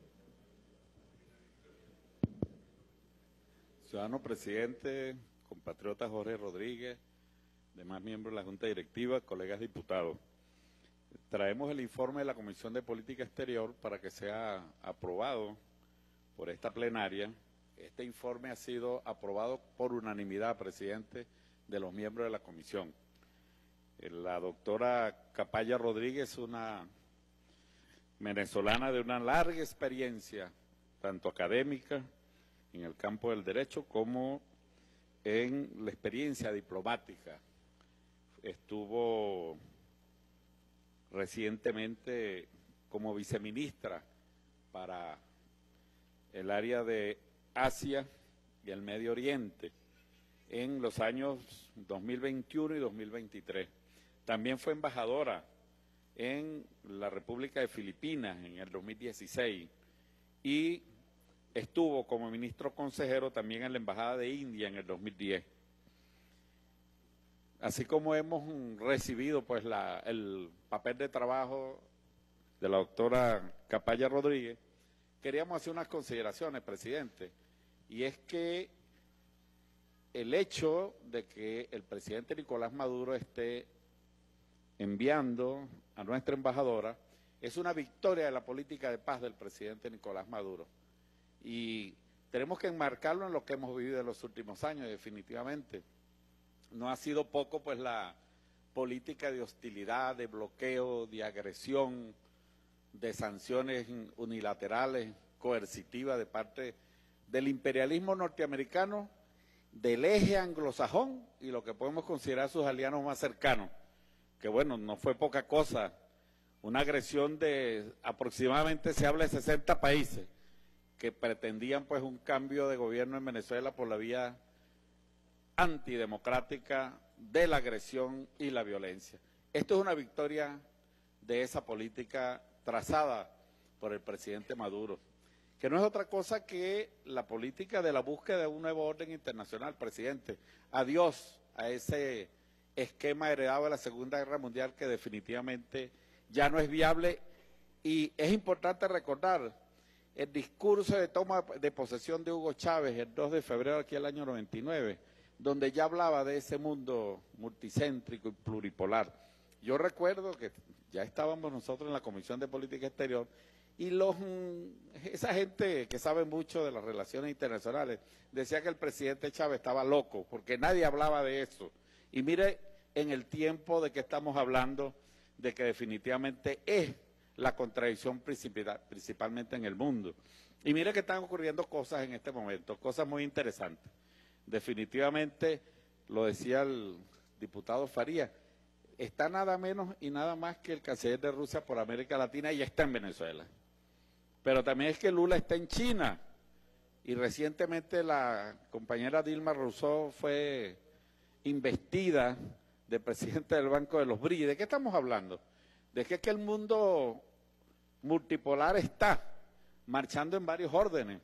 S9: Ciudadano presidente, compatriota Jorge Rodríguez, demás miembros de la Junta Directiva, colegas diputados. Traemos el informe de la Comisión de Política Exterior para que sea aprobado por esta plenaria. Este informe ha sido aprobado por unanimidad, presidente, de los miembros de la comisión. La doctora Capaya Rodríguez, una venezolana de una larga experiencia, tanto académica en el campo del derecho como en la experiencia diplomática. Estuvo recientemente como viceministra para el área de Asia y el Medio Oriente en los años dos mil veintiuno y dos mil veintitrés. También fue embajadora en la República de Filipinas en el dos mil dieciséis y estuvo como ministro consejero también en la Embajada de India en el dos mil diez. Así como hemos recibido pues la, el papel de trabajo de la doctora Capaya Rodríguez, queríamos hacer unas consideraciones, presidente, y es que el hecho de que el presidente Nicolás Maduro esté enviando a a nuestra embajadora, es una victoria de la política de paz del presidente Nicolás Maduro. Y tenemos que enmarcarlo en lo que hemos vivido en los últimos años, definitivamente. No ha sido poco, pues, la política de hostilidad, de bloqueo, de agresión, de sanciones unilaterales, coercitivas de parte del imperialismo norteamericano, del eje anglosajón y lo que podemos considerar sus aliados más cercanos, que bueno, no fue poca cosa, una agresión de aproximadamente, se habla de sesenta países, que pretendían pues un cambio de gobierno en Venezuela por la vía antidemocrática de la agresión y la violencia. Esto es una victoria de esa política trazada por el presidente Maduro, que no es otra cosa que la política de la búsqueda de un nuevo orden internacional, presidente. Adiós a ese esquema heredado de la Segunda Guerra Mundial que definitivamente ya no es viable. Y es importante recordar el discurso de toma de posesión de Hugo Chávez el dos de febrero aquí del año noventa y nueve, donde ya hablaba de ese mundo multicéntrico y pluripolar. Yo recuerdo que ya estábamos nosotros en la Comisión de Política Exterior y los, esa gente que sabe mucho de las relaciones internacionales decía que el presidente Chávez estaba loco porque nadie hablaba de eso. Y mire en el tiempo de que estamos hablando de que definitivamente es la contradicción principal, principalmente en el mundo. Y mire que están ocurriendo cosas en este momento, cosas muy interesantes. Definitivamente, lo decía el diputado Faría, está nada menos y nada más que el canciller de Rusia por América Latina y está en Venezuela. Pero también es que Lula está en China y recientemente la compañera Dilma Rousseff fue investida de presidente del Banco de los B R I. ¿De qué estamos hablando? De que, es que el mundo multipolar está marchando en varios órdenes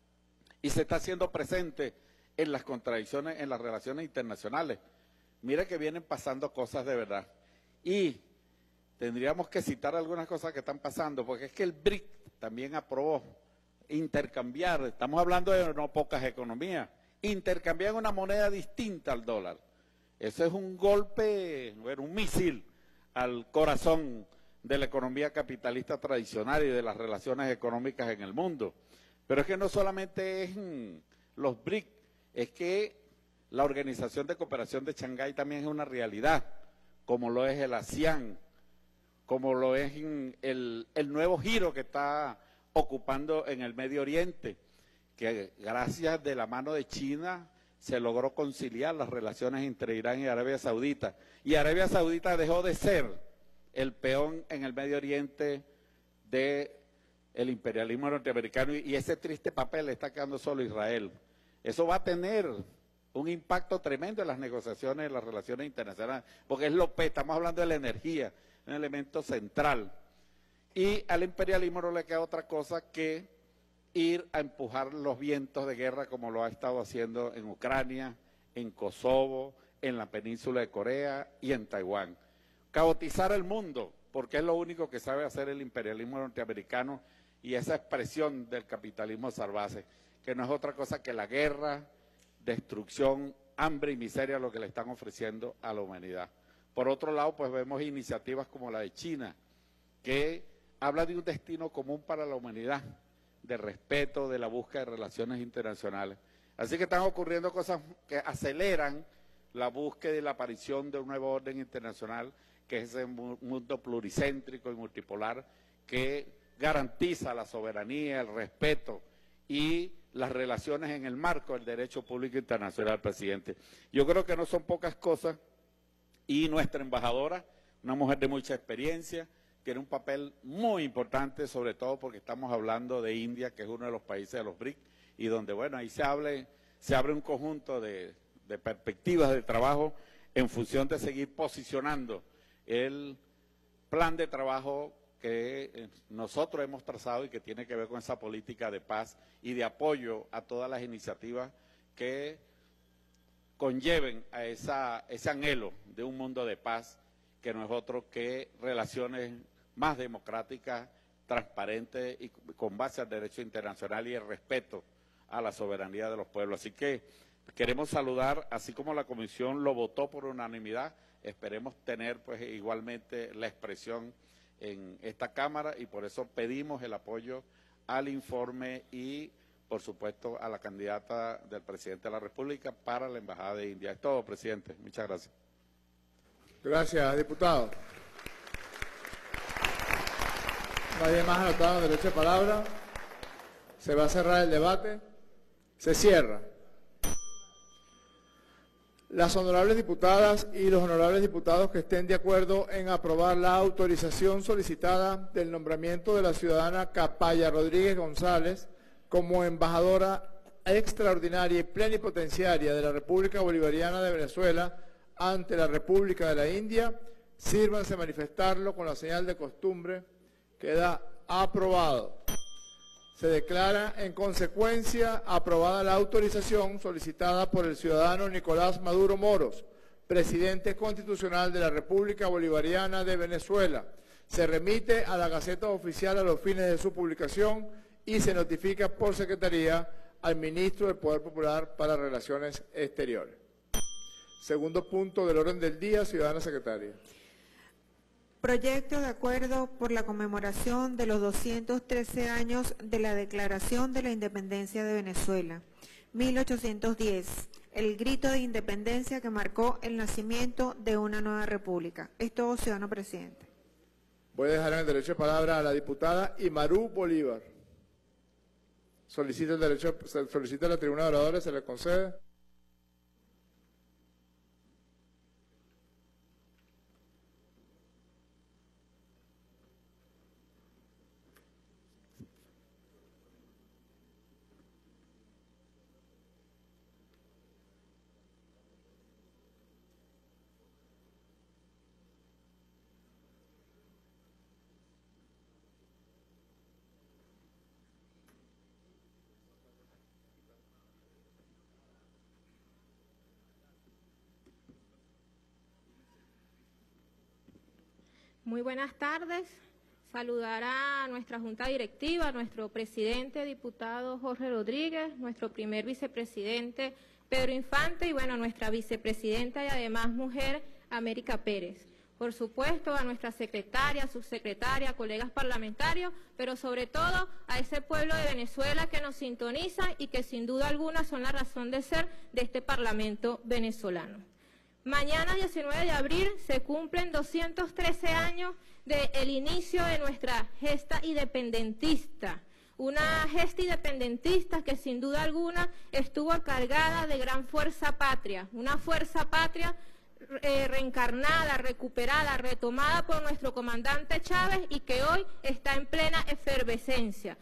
S9: y se está haciendo presente en las contradicciones, en las relaciones internacionales. Mira que vienen pasando cosas de verdad. Y tendríamos que citar algunas cosas que están pasando, porque es que el B R I C también aprobó intercambiar, estamos hablando de no pocas economías, intercambiar una moneda distinta al dólar. Eso es un golpe, bueno, un misil al corazón de la economía capitalista tradicional y de las relaciones económicas en el mundo. Pero es que no solamente es los B R I C, es que la Organización de Cooperación de Shanghái también es una realidad, como lo es el ASEAN, como lo es el, el nuevo giro que está ocupando en el Medio Oriente, que gracias de la mano de China se logró conciliar las relaciones entre Irán y Arabia Saudita. Y Arabia Saudita dejó de ser el peón en el Medio Oriente del imperialismo norteamericano y ese triste papel le está quedando solo Israel. Eso va a tener un impacto tremendo en las negociaciones, en las relaciones internacionales, porque es lo que estamos hablando de la energía, un elemento central. Y al imperialismo no le queda otra cosa que ir a empujar los vientos de guerra como lo ha estado haciendo en Ucrania, en Kosovo, en la península de Corea y en Taiwán. Caotizar el mundo, porque es lo único que sabe hacer el imperialismo norteamericano y esa expresión del capitalismo salvaje, que no es otra cosa que la guerra, destrucción, hambre y miseria lo que le están ofreciendo a la humanidad. Por otro lado, pues vemos iniciativas como la de China, que habla de un destino común para la humanidad, de respeto, de la búsqueda de relaciones internacionales. Así que están ocurriendo cosas que aceleran la búsqueda y la aparición de un nuevo orden internacional, que es ese mundo pluricéntrico y multipolar, que garantiza la soberanía, el respeto y las relaciones en el marco del derecho público internacional, presidente. Yo creo que no son pocas cosas y nuestra embajadora, una mujer de mucha experiencia, tiene un papel muy importante, sobre todo porque estamos hablando de India, que es uno de los países de los B R I C, y donde, bueno, ahí se, hable, se abre un conjunto de, de perspectivas de trabajo en función de seguir posicionando el plan de trabajo que nosotros hemos trazado y que tiene que ver con esa política de paz y de apoyo a todas las iniciativas que conlleven a esa, ese anhelo de un mundo de paz, que no es otro que relaciones más democráticas, transparentes y con base al derecho internacional y el respeto a la soberanía de los pueblos. Así que queremos saludar, así como la Comisión lo votó por unanimidad, esperemos tener pues igualmente la expresión en esta Cámara y por eso pedimos el apoyo al informe y, por supuesto, a la candidata del presidente de la República para la Embajada de India. Es todo, presidente. Muchas gracias.
S1: Gracias, diputado. Nadie más anotado en derecho de palabra. Se va a cerrar el debate. Se cierra. Las honorables diputadas y los honorables diputados que estén de acuerdo en aprobar la autorización solicitada del nombramiento de la ciudadana Capaya Rodríguez González como embajadora extraordinaria y plenipotenciaria de la República Bolivariana de Venezuela ante la República de la India, sírvanse manifestarlo con la señal de costumbre. Queda aprobado. Se declara en consecuencia aprobada la autorización solicitada por el ciudadano Nicolás Maduro Moros, presidente constitucional de la República Bolivariana de Venezuela. Se remite a la Gaceta Oficial a los fines de su publicación y se notifica por secretaría al ministro del Poder Popular para Relaciones Exteriores. Segundo punto del orden del día, ciudadana secretaria.
S2: Proyecto de acuerdo por la conmemoración de los doscientos trece años de la Declaración de la Independencia de Venezuela, mil ochocientos diez, el grito de independencia que marcó el nacimiento de una nueva república. Es todo, ciudadano presidente.
S1: Voy a dejar en el derecho de palabra a la diputada Imarú Bolívar. Solicita el derecho, solicita la tribuna de oradores, se le concede.
S10: Muy buenas tardes. Saludar a nuestra Junta Directiva, a nuestro presidente, diputado Jorge Rodríguez, nuestro primer vicepresidente, Pedro Infante, y bueno, nuestra vicepresidenta y además mujer, América Pérez. Por supuesto, a nuestra secretaria, subsecretaria, colegas parlamentarios, pero sobre todo a ese pueblo de Venezuela que nos sintoniza y que sin duda alguna son la razón de ser de este Parlamento venezolano. Mañana, diecinueve de abril, se cumplen doscientos trece años del inicio de nuestra gesta independentista. Una gesta independentista que sin duda alguna estuvo cargada de gran fuerza patria. Una fuerza patria eh, reencarnada, recuperada, retomada por nuestro comandante Chávez y que hoy está en plena efervescencia.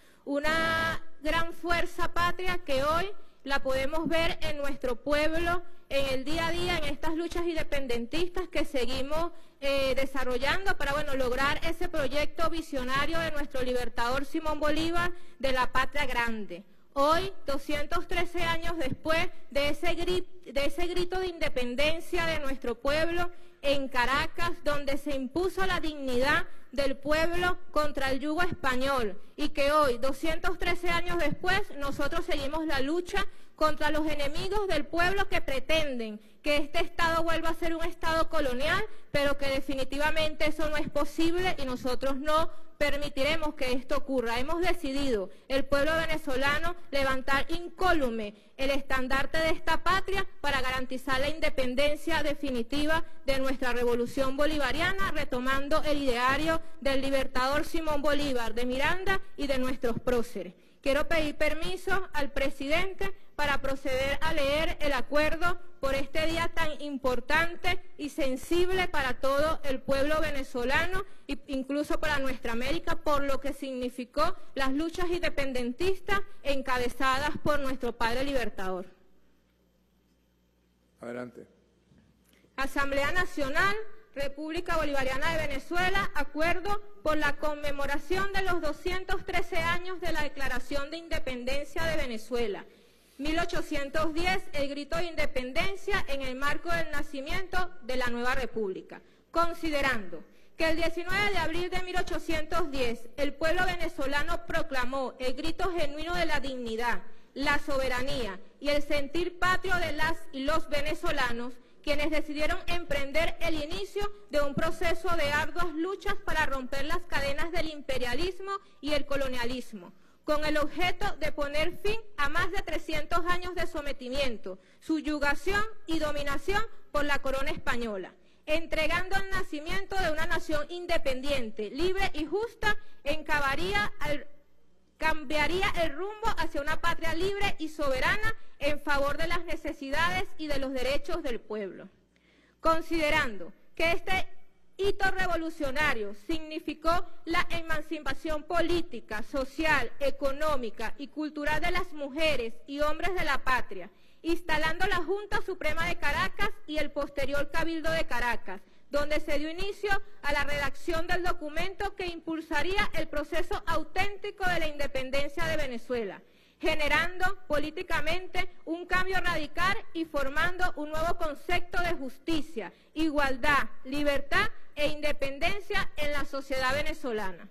S10: Una gran fuerza patria que hoy la podemos ver en nuestro pueblo, en el día a día, en estas luchas independentistas que seguimos eh, desarrollando para bueno, lograr ese proyecto visionario de nuestro libertador Simón Bolívar de la patria grande. Hoy, doscientos trece años después de ese, gri de ese grito de independencia de nuestro pueblo en Caracas, donde se impuso la dignidad del pueblo contra el yugo español y que hoy, doscientos trece años después, nosotros seguimos la lucha contra los enemigos del pueblo que pretenden que este Estado vuelva a ser un Estado colonial, pero que definitivamente eso no es posible y nosotros no permitiremos que esto ocurra. Hemos decidido, el pueblo venezolano, levantar incólume el estandarte de esta patria para garantizar la independencia definitiva de nuestra revolución bolivariana, retomando el ideario del libertador Simón Bolívar, de Miranda y de nuestros próceres. Quiero pedir permiso al presidente para proceder a leer el acuerdo por este día tan importante y sensible para todo el pueblo venezolano e incluso para nuestra América, por lo que significó las luchas independentistas encabezadas por nuestro padre libertador.
S1: Adelante.
S10: Asamblea Nacional, República Bolivariana de Venezuela, acuerdo por la conmemoración de los doscientos trece años de la Declaración de Independencia de Venezuela. mil ochocientos diez, el grito de independencia en el marco del nacimiento de la nueva república. Considerando que el diecinueve de abril de mil ochocientos diez el pueblo venezolano proclamó el grito genuino de la dignidad, la soberanía y el sentir patrio de las y los venezolanos, quienes decidieron emprender el inicio de un proceso de arduas luchas para romper las cadenas del imperialismo y el colonialismo, con el objeto de poner fin a más de trescientos años de sometimiento, subyugación y dominación por la corona española, entregando el nacimiento de una nación independiente, libre y justa, encabaría al, cambiaría el rumbo hacia una patria libre y soberana en favor de las necesidades y de los derechos del pueblo. Considerando que este hito revolucionario significó la emancipación política, social, económica y cultural de las mujeres y hombres de la patria, instalando la Junta Suprema de Caracas y el posterior Cabildo de Caracas, donde se dio inicio a la redacción del documento que impulsaría el proceso auténtico de la independencia de Venezuela, generando políticamente un cambio radical y formando un nuevo concepto de justicia, igualdad, libertad e independencia en la sociedad venezolana.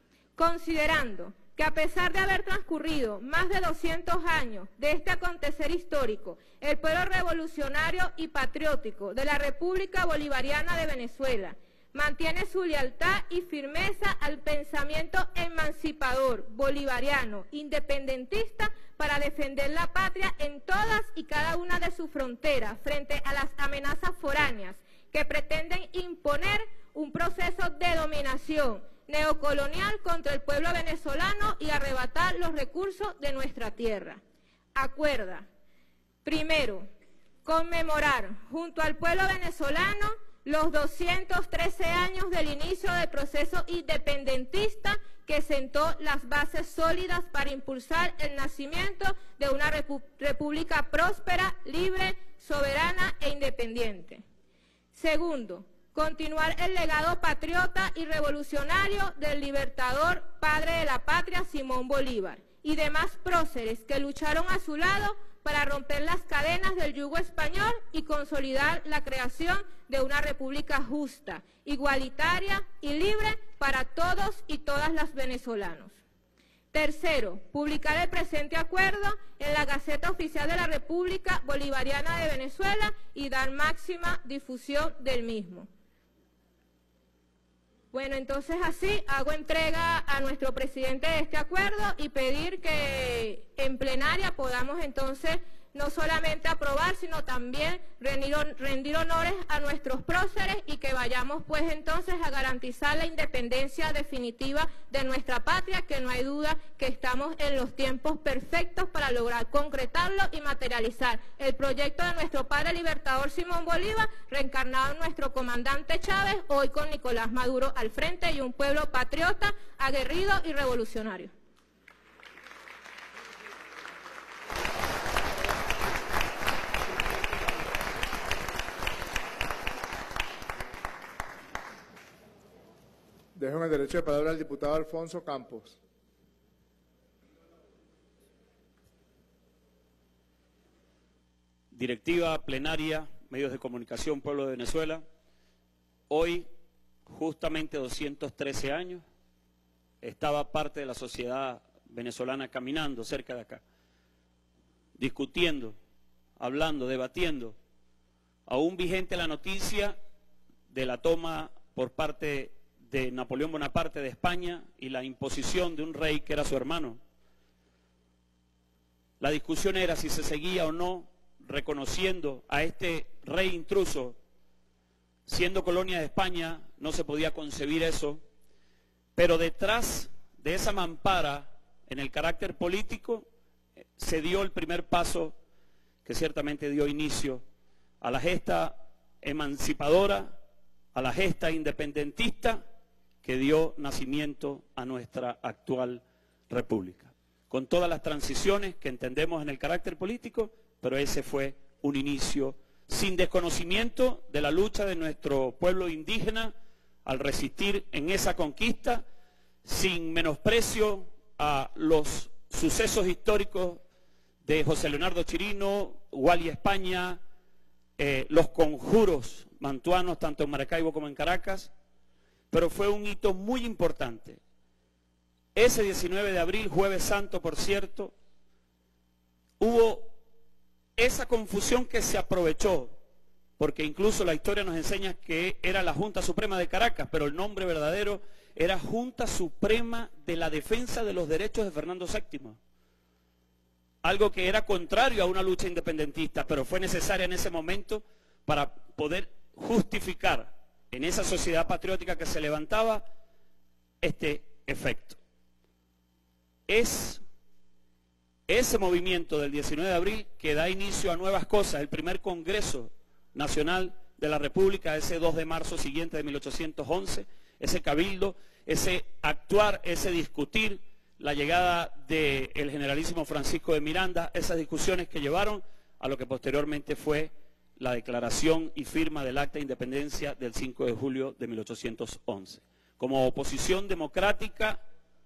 S10: Considerando que a pesar de haber transcurrido más de doscientos años de este acontecer histórico, el pueblo revolucionario y patriótico de la República Bolivariana de Venezuela mantiene su lealtad y firmeza al pensamiento emancipador, bolivariano, independentista, para defender la patria en todas y cada una de sus fronteras frente a las amenazas foráneas que pretenden imponer un proceso de dominación neocolonial contra el pueblo venezolano y arrebatar los recursos de nuestra tierra. Acuerda, primero, conmemorar junto al pueblo venezolano los doscientos trece años del inicio del proceso independentista que sentó las bases sólidas para impulsar el nacimiento de una repu- república próspera, libre, soberana e independiente. Segundo, continuar el legado patriota y revolucionario del libertador, padre de la patria, Simón Bolívar, y demás próceres que lucharon a su lado para romper las cadenas del yugo español y consolidar la creación de una república justa, igualitaria y libre para todos y todas las venezolanos. Tercero, publicar el presente acuerdo en la Gaceta Oficial de la República Bolivariana de Venezuela y dar máxima difusión del mismo. Bueno, entonces así hago entrega a nuestro presidente de este acuerdo y pedir que en plenaria podamos entonces no solamente aprobar, sino también rendir, rendir honores a nuestros próceres y que vayamos pues entonces a garantizar la independencia definitiva de nuestra patria, que no hay duda que estamos en los tiempos perfectos para lograr concretarlo y materializar el proyecto de nuestro padre libertador Simón Bolívar, reencarnado en nuestro comandante Chávez, hoy con Nicolás Maduro al frente y un pueblo patriota, aguerrido y revolucionario.
S1: Dejo en el derecho de palabra al diputado Alfonso Campos.
S8: Directiva, plenaria, medios de comunicación, pueblo de Venezuela. Hoy, justamente doscientos trece años, estaba parte de la sociedad venezolana caminando cerca de acá, discutiendo, hablando, debatiendo, aún vigente la noticia de la toma por parte de Napoleón Bonaparte de España y la imposición de un rey que era su hermano. La discusión era si se seguía o no reconociendo a este rey intruso. Siendo colonia de España, no se podía concebir eso, pero detrás de esa mampara, en el carácter político, se dio el primer paso que ciertamente dio inicio a la gesta emancipadora, a la gesta independentista, que dio nacimiento a nuestra actual república. Con todas las transiciones que entendemos en el carácter político, pero ese fue un inicio sin desconocimiento de la lucha de nuestro pueblo indígena al resistir en esa conquista, sin menosprecio a los sucesos históricos de José Leonardo Chirino, Wally España, eh, los conjuros mantuanos tanto en Maracaibo como en Caracas, pero fue un hito muy importante. Ese diecinueve de abril, Jueves Santo, por cierto, hubo esa confusión que se aprovechó porque incluso la historia nos enseña que era la Junta Suprema de Caracas, pero el nombre verdadero era Junta Suprema de la Defensa de los Derechos de Fernando séptimo. Algo que era contrario a una lucha independentista, pero fue necesaria en ese momento para poder justificar en esa sociedad patriótica que se levantaba este efecto. Es ese movimiento del diecinueve de abril que da inicio a nuevas cosas, el primer Congreso Nacional de la República, ese dos de marzo siguiente de mil ochocientos once, ese cabildo, ese actuar, ese discutir, la llegada del generalísimo Francisco de Miranda, esas discusiones que llevaron a lo que posteriormente fue la declaración y firma del Acta de Independencia del cinco de julio de mil ochocientos once. Como oposición democrática,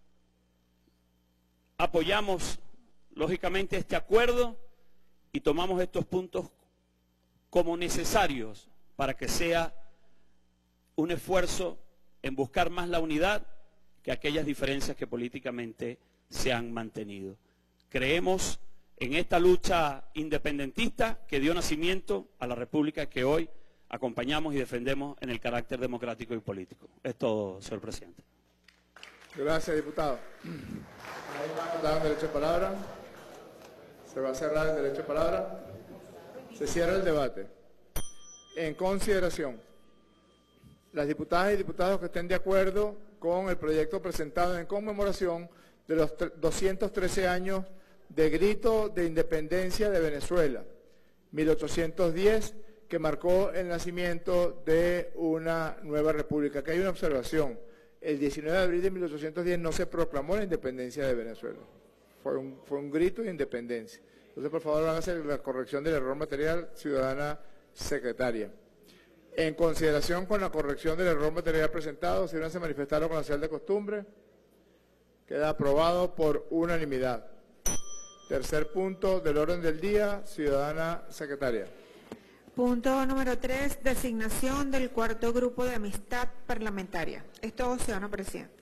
S8: apoyamos lógicamente este acuerdo y tomamos estos puntos como necesarios para que sea un esfuerzo en buscar más la unidad que aquellas diferencias que políticamente se han mantenido. Creemos en esta lucha independentista que dio nacimiento a la República que hoy acompañamos y defendemos en el carácter democrático y político. Es todo, señor presidente.
S1: Gracias, diputado. ¿Hay más diputados en derecho de palabra? ¿Se va a cerrar el derecho de palabra? Se cierra el debate. En consideración, las diputadas y diputados que estén de acuerdo con el proyecto presentado en conmemoración de los doscientos trece años de grito de independencia de Venezuela, mil ochocientos diez, que marcó el nacimiento de una nueva república. Aquí hay una observación. El diecinueve de abril de mil ochocientos diez no se proclamó la independencia de Venezuela. Fue un, fue un grito de independencia. Entonces, por favor, van a hacer la corrección del error material, ciudadana secretaria. En consideración con la corrección del error material presentado, si no se manifestaron con la señal de costumbre, queda aprobado por unanimidad. Tercer punto del orden del día, ciudadana secretaria.
S2: Punto número tres, designación del cuarto grupo de amistad parlamentaria. Es todo, ciudadano presidente.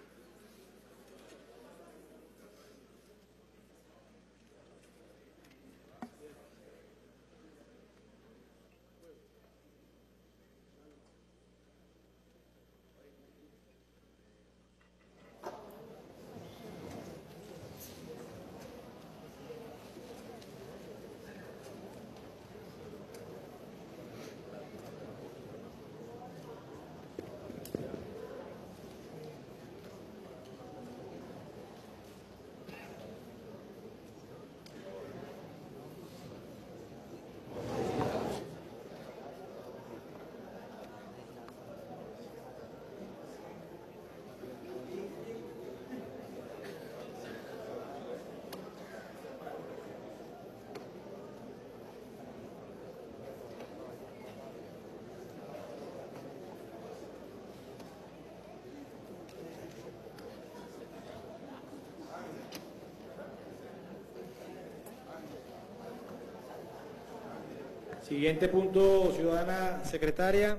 S11: Siguiente punto, ciudadana secretaria.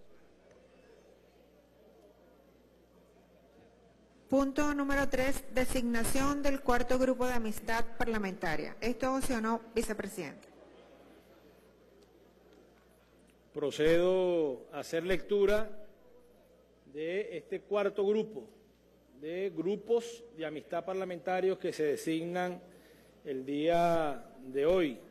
S2: Punto número tres, designación del cuarto grupo de amistad parlamentaria. Esto, ciudadano vicepresidente.
S11: Procedo a hacer lectura de este cuarto grupo de grupos de amistad parlamentarios que se designan el día de hoy.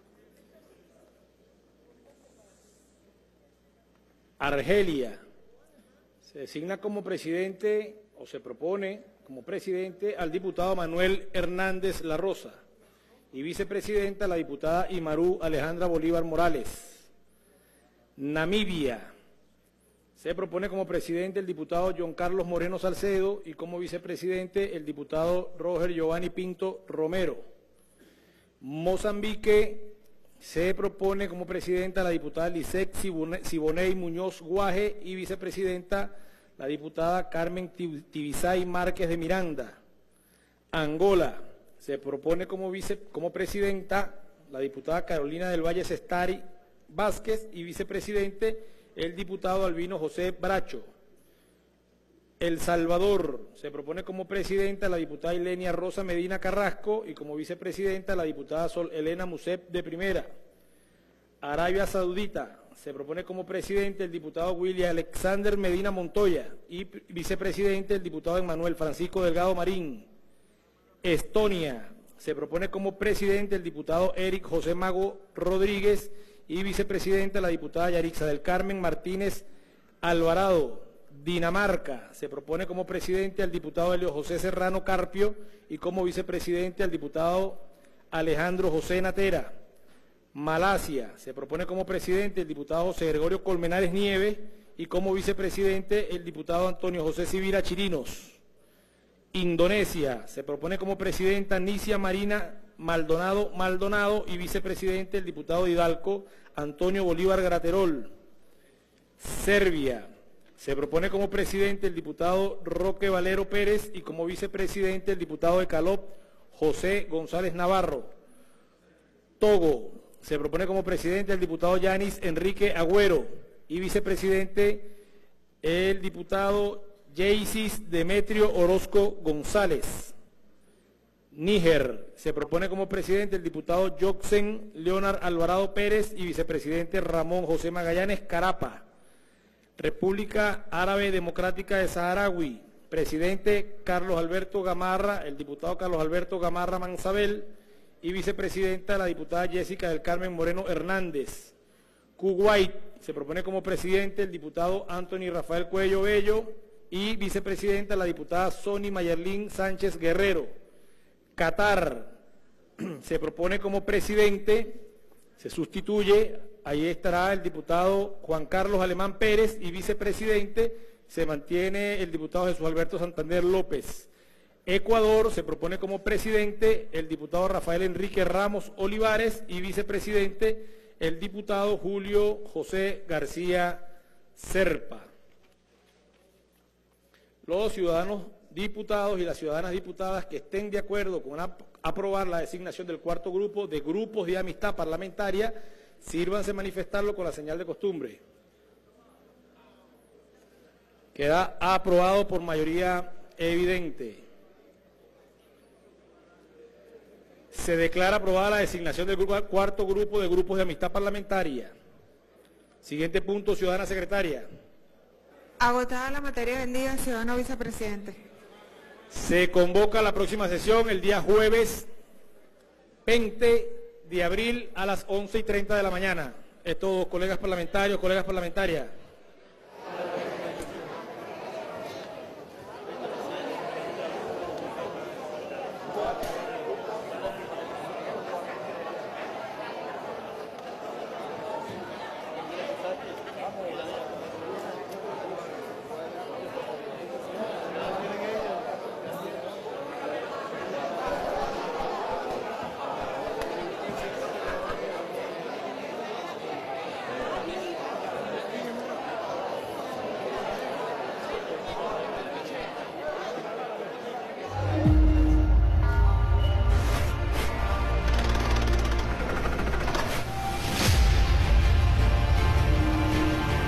S11: Argelia, se designa como presidente o se propone como presidente al diputado Manuel Hernández La Rosa y vicepresidenta la diputada Imarú Alejandra Bolívar Morales. Namibia, se propone como presidente el diputado John Carlos Moreno Salcedo y como vicepresidente el diputado Roger Giovanni Pinto Romero. Mozambique, se propone como presidenta la diputada Lisette Siboney Muñoz Guaje y vicepresidenta la diputada Carmen Tibisay Márquez de Miranda. Angola, se propone como, vice, como presidenta la diputada Carolina del Valle Sestari Vázquez y vicepresidente el diputado Albino José Bracho. El Salvador, se propone como presidenta la diputada Ilenia Rosa Medina Carrasco y como vicepresidenta la diputada Sol Elena Musep de Primera. Arabia Saudita, se propone como presidente el diputado William Alexander Medina Montoya y vicepresidente el diputado Emmanuel Francisco Delgado Marín. Estonia, se propone como presidente el diputado Eric José Mago Rodríguez y vicepresidenta la diputada Yarixa del Carmen Martínez Alvarado. Dinamarca, se propone como presidente al diputado Helio José Serrano Carpio y como vicepresidente al diputado Alejandro José Natera. Malasia, se propone como presidente el diputado José Gregorio Colmenares Nieves y como vicepresidente el diputado Antonio José Sibira Chirinos. Indonesia, se propone como presidenta Nicia Marina Maldonado Maldonado y vicepresidente el diputado Hidalgo Antonio Bolívar Graterol. Serbia, se propone como presidente el diputado Roque Valero Pérez y como vicepresidente el diputado de Calop José González Navarro. Togo, se propone como presidente el diputado Yanis Enrique Agüero y vicepresidente el diputado Jaisis Demetrio Orozco González. Níger, se propone como presidente el diputado Joxen Leonard Alvarado Pérez y vicepresidente Ramón José Magallanes Carapa. República Árabe Democrática de Saharaui, presidente Carlos Alberto Gamarra, el diputado Carlos Alberto Gamarra Mansabel y vicepresidenta la diputada Jessica del Carmen Moreno Hernández. Kuwait, se propone como presidente el diputado Anthony Rafael Cuello Bello y vicepresidenta la diputada Sony Mayerlin Sánchez Guerrero. Qatar, se propone como presidente, se sustituye, ahí estará el diputado Juan Carlos Alemán Pérez y vicepresidente se mantiene el diputado Jesús Alberto Santander López. Ecuador, se propone como presidente el diputado Rafael Enrique Ramos Olivares y vicepresidente el diputado Julio José García Serpa. Los ciudadanos diputados y las ciudadanas diputadas que estén de acuerdo con ap- aprobar la designación del cuarto grupo de grupos de amistad parlamentaria, sírvanse manifestarlo con la señal de costumbre. Queda aprobado por mayoría evidente. Se declara aprobada la designación del grupo, cuarto grupo de grupos de amistad parlamentaria. Siguiente punto, ciudadana secretaria.
S2: Agotada la materia del día, ciudadano vicepresidente.
S11: Se convoca la próxima sesión el día jueves veinte de abril a las once y treinta de la mañana. Es todo, colegas parlamentarios, colegas parlamentarias.